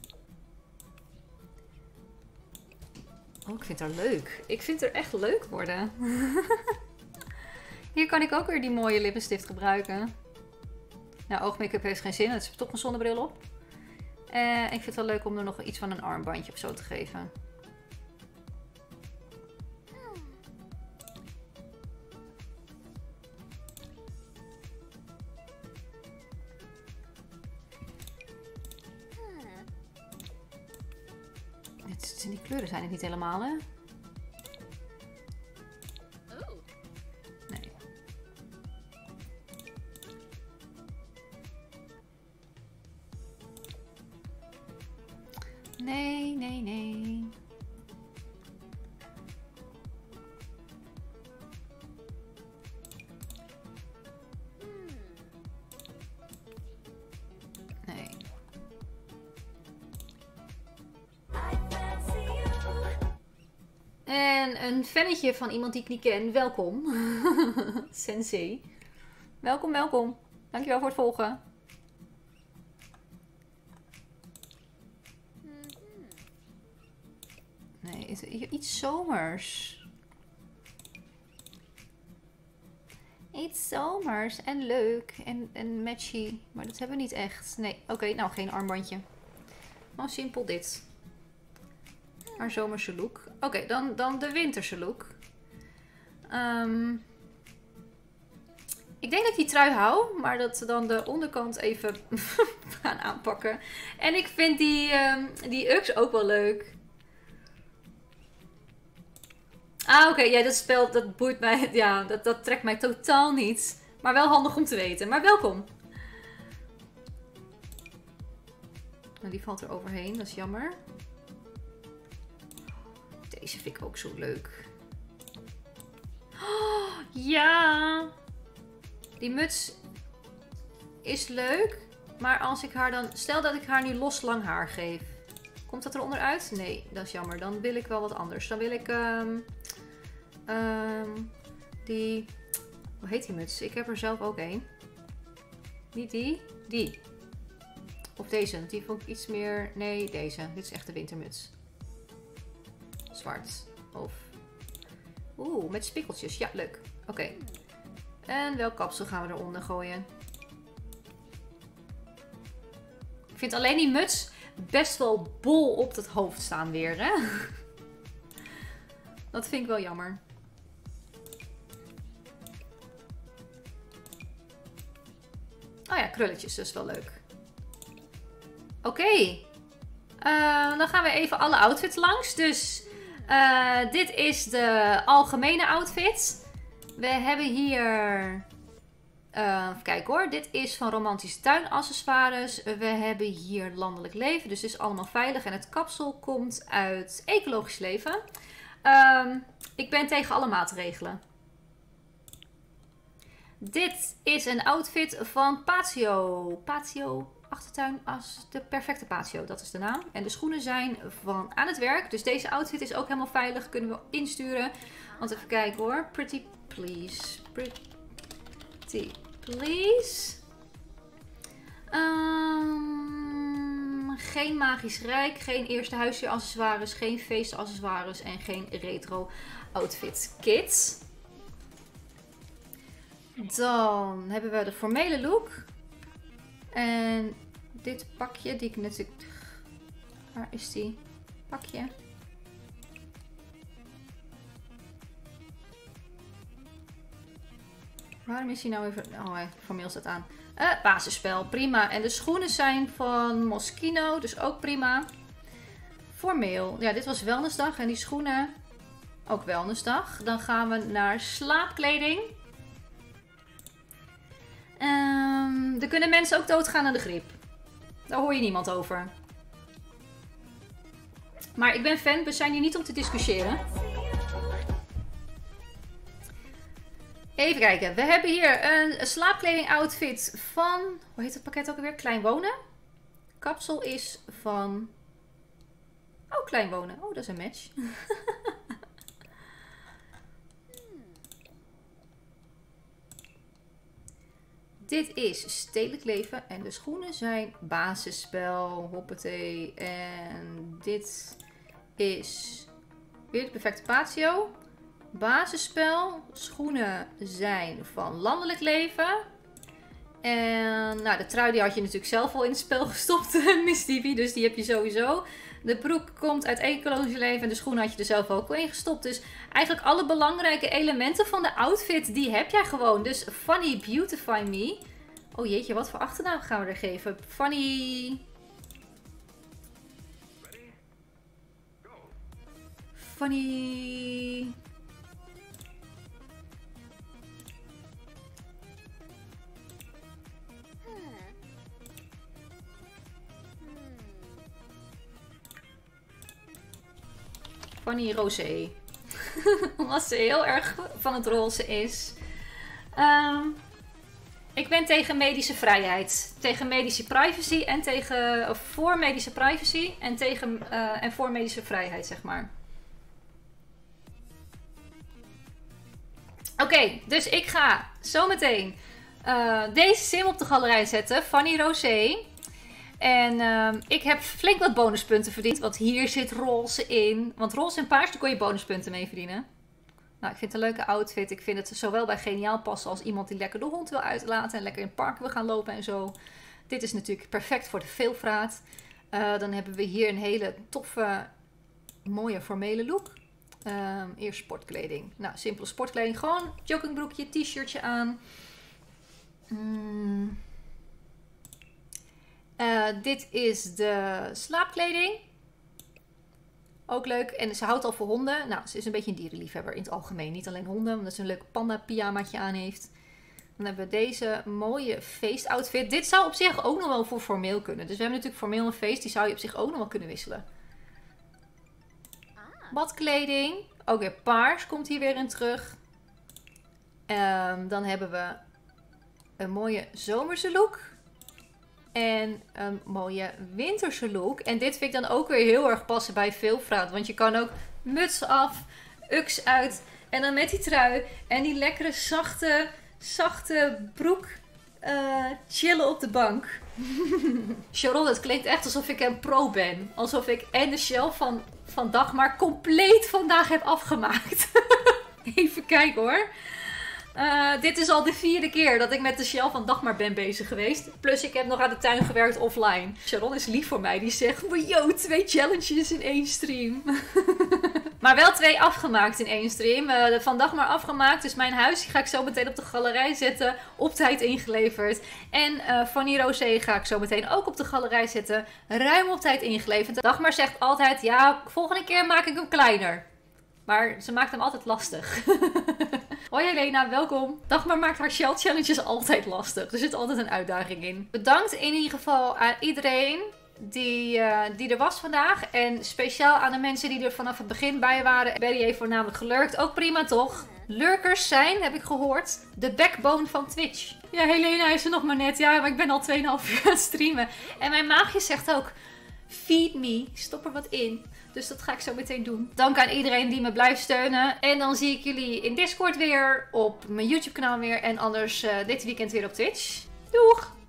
Oh, ik vind haar leuk. Ik vind haar echt leuk worden. Hier kan ik ook weer die mooie lippenstift gebruiken. Nou, oogmake-up heeft geen zin. Het is toch een zonnebril op. En ik vind het wel leuk om er nog iets van een armbandje of zo te geven. Het, die kleuren zijn het niet helemaal, hè? Nee. Nee, nee, nee. Nee. En een fannetje van iemand die ik niet ken. Welkom. Sensei. Welkom, welkom. Dankjewel voor het volgen. Nee, iets zomers. Iets zomers en leuk en, en matchy. Maar dat hebben we niet echt. Nee, oké, okay, nou geen armbandje. Maar simpel dit. Maar zomerse look. Oké, okay, dan, dan de winterse look. Um, ik denk dat ik die trui hou, maar dat we dan de onderkant even gaan aanpakken. En ik vind die, um, die Ux ook wel leuk. Ah, oké. Okay, ja, dat spel, dat boeit mij. Ja, dat, dat trekt mij totaal niet. Maar wel handig om te weten. Maar welkom. Nou, die valt er overheen. Dat is jammer. Deze vind ik ook zo leuk. Oh, ja. Die muts is leuk. Maar als ik haar dan... Stel dat ik haar nu los lang haar geef. Komt dat er onderuit? Nee, dat is jammer. Dan wil ik wel wat anders. Dan wil ik... Um, um, die... Hoe heet die muts? Ik heb er zelf ook een. Niet die. Die. Of deze. Die vond ik iets meer... Nee, deze. Dit is echt de wintermuts. Zwart. Of... Oeh, met spikkeltjes. Ja, leuk. Oké. Okay. En welk kapsel gaan we eronder gooien? Ik vind alleen die muts best wel bol op het hoofd staan weer, hè? Dat vind ik wel jammer. Oh ja, krulletjes. Dat is wel leuk. Oké. Okay. Uh, dan gaan we even alle outfits langs. Dus uh, dit is de algemene outfit. We hebben hier... Uh, even kijken hoor. Dit is van romantische tuinaccessoires. We hebben hier landelijk leven. Dus het is allemaal veilig. En het kapsel komt uit ecologisch leven. Um, ik ben tegen alle maatregelen. Dit is een outfit van Patio. Patio achtertuin als de perfecte patio. Dat is de naam. En de schoenen zijn van aan het werk. Dus deze outfit is ook helemaal veilig. Kunnen we insturen. Want even kijken hoor. Pretty please. Pretty please. Um, geen magisch rijk. Geen eerste huisje accessoires. Geen feestaccessoires. En geen retro outfit kit. Dan hebben we de formele look. En dit pakje die ik natuurlijk... Waar is die? Pakje. Waarom is hij nou even... Oh, hij formeel staat aan. Uh, basisspel, prima. En de schoenen zijn van Moschino, dus ook prima. Formeel. Ja, dit was wellnessdag en die schoenen ook wellnessdag. Dan gaan we naar slaapkleding. Um, er kunnen mensen ook doodgaan aan de griep. Daar hoor je niemand over. Maar ik ben fan, we zijn hier niet om te discussiëren. Even kijken, we hebben hier een slaapkleding outfit van... Hoe heet het pakket ook alweer? Klein Wonen. Kapsel is van... Oh, Klein Wonen. Oh, dat is een match. Dit is Stedelijk Leven en de schoenen zijn basisspel, hoppatee. En dit is weer de perfecte patio. Basisspel, schoenen zijn van Landelijk Leven. En nou, de trui die had je natuurlijk zelf al in het spel gestopt, Miss Divi. Dus die heb je sowieso. De broek komt uit één kolonische leven en de schoenen had je er zelf ook al in gestopt. Dus eigenlijk alle belangrijke elementen van de outfit, die heb jij gewoon. Dus Funny Beautify Me. Oh jeetje, wat voor achternaam gaan we er geven? Funny... Funny... Funny Rosé. Omdat ze heel erg van het roze is. Um, ik ben tegen medische vrijheid. Tegen medische privacy en tegen... Of voor medische privacy en, tegen, uh, en voor medische vrijheid, zeg maar. Oké, okay, dus ik ga zometeen uh, deze sim op de galerij zetten. Funny Rosé. En uh, ik heb flink wat bonuspunten verdiend. Want hier zit roze in. Want roze en paars, daar kon je bonuspunten mee verdienen. Nou, ik vind het een leuke outfit. Ik vind het zowel bij Geniaal passen als iemand die lekker de hond wil uitlaten. En lekker in het park wil gaan lopen en zo. Dit is natuurlijk perfect voor de veelvraat. Uh, dan hebben we hier een hele toffe, mooie formele look. Uh, eerst sportkleding. Nou, simpele sportkleding. Gewoon joggingbroekje, t-shirtje aan. Mm. Uh, dit is de slaapkleding. Ook leuk. En ze houdt al voor honden. Nou, ze is een beetje een dierenliefhebber in het algemeen. Niet alleen honden, omdat ze een leuk panda pyjamaatje aan heeft. Dan hebben we deze mooie feestoutfit. Dit zou op zich ook nog wel voor formeel kunnen. Dus we hebben natuurlijk formeel een feest. Die zou je op zich ook nog wel kunnen wisselen. Badkleding. Ook weer paars komt hier weer in terug. Um, dan hebben we een mooie zomerse look. En een mooie winterse look. En dit vind ik dan ook weer heel erg passen bij veelvraat. Want je kan ook muts af, uks uit. En dan met die trui. En die lekkere zachte, zachte broek. Uh, chillen op de bank. Sharon, het klinkt echt alsof ik een pro ben. Alsof ik en de shelf van, van Dagmar compleet vandaag heb afgemaakt. Even kijken hoor. Uh, dit is al de vierde keer dat ik met de shelf van Dagmar ben bezig geweest. Plus ik heb nog aan de tuin gewerkt offline. Sharon is lief voor mij. Die zegt, yo, twee challenges in één stream. Maar wel twee afgemaakt in één stream. Uh, van Dagmar afgemaakt. Dus mijn huis die ga ik zo meteen op de galerij zetten. Op tijd ingeleverd. En uh, Funny Rosé ga ik zo meteen ook op de galerij zetten. Ruim op tijd ingeleverd. Dagmar zegt altijd, ja, volgende keer maak ik hem kleiner. Maar ze maakt hem altijd lastig. Hoi Helena, welkom. Dagmar maakt haar shell challenges altijd lastig. Er zit altijd een uitdaging in. Bedankt in ieder geval aan iedereen die, uh, die er was vandaag. En speciaal aan de mensen die er vanaf het begin bij waren. Berry heeft voornamelijk gelurkt. Ook prima toch? Lurkers zijn, heb ik gehoord, de backbone van Twitch. Ja, Helena is er nog maar net. Ja, maar ik ben al twee komma vijf uur aan het streamen. En mijn maagje zegt ook, feed me, stop er wat in. Dus dat ga ik zo meteen doen. Dank aan iedereen die me blijft steunen. En dan zie ik jullie in Discord weer. Op mijn YouTube kanaal weer. En anders uh, dit weekend weer op Twitch. Doeg!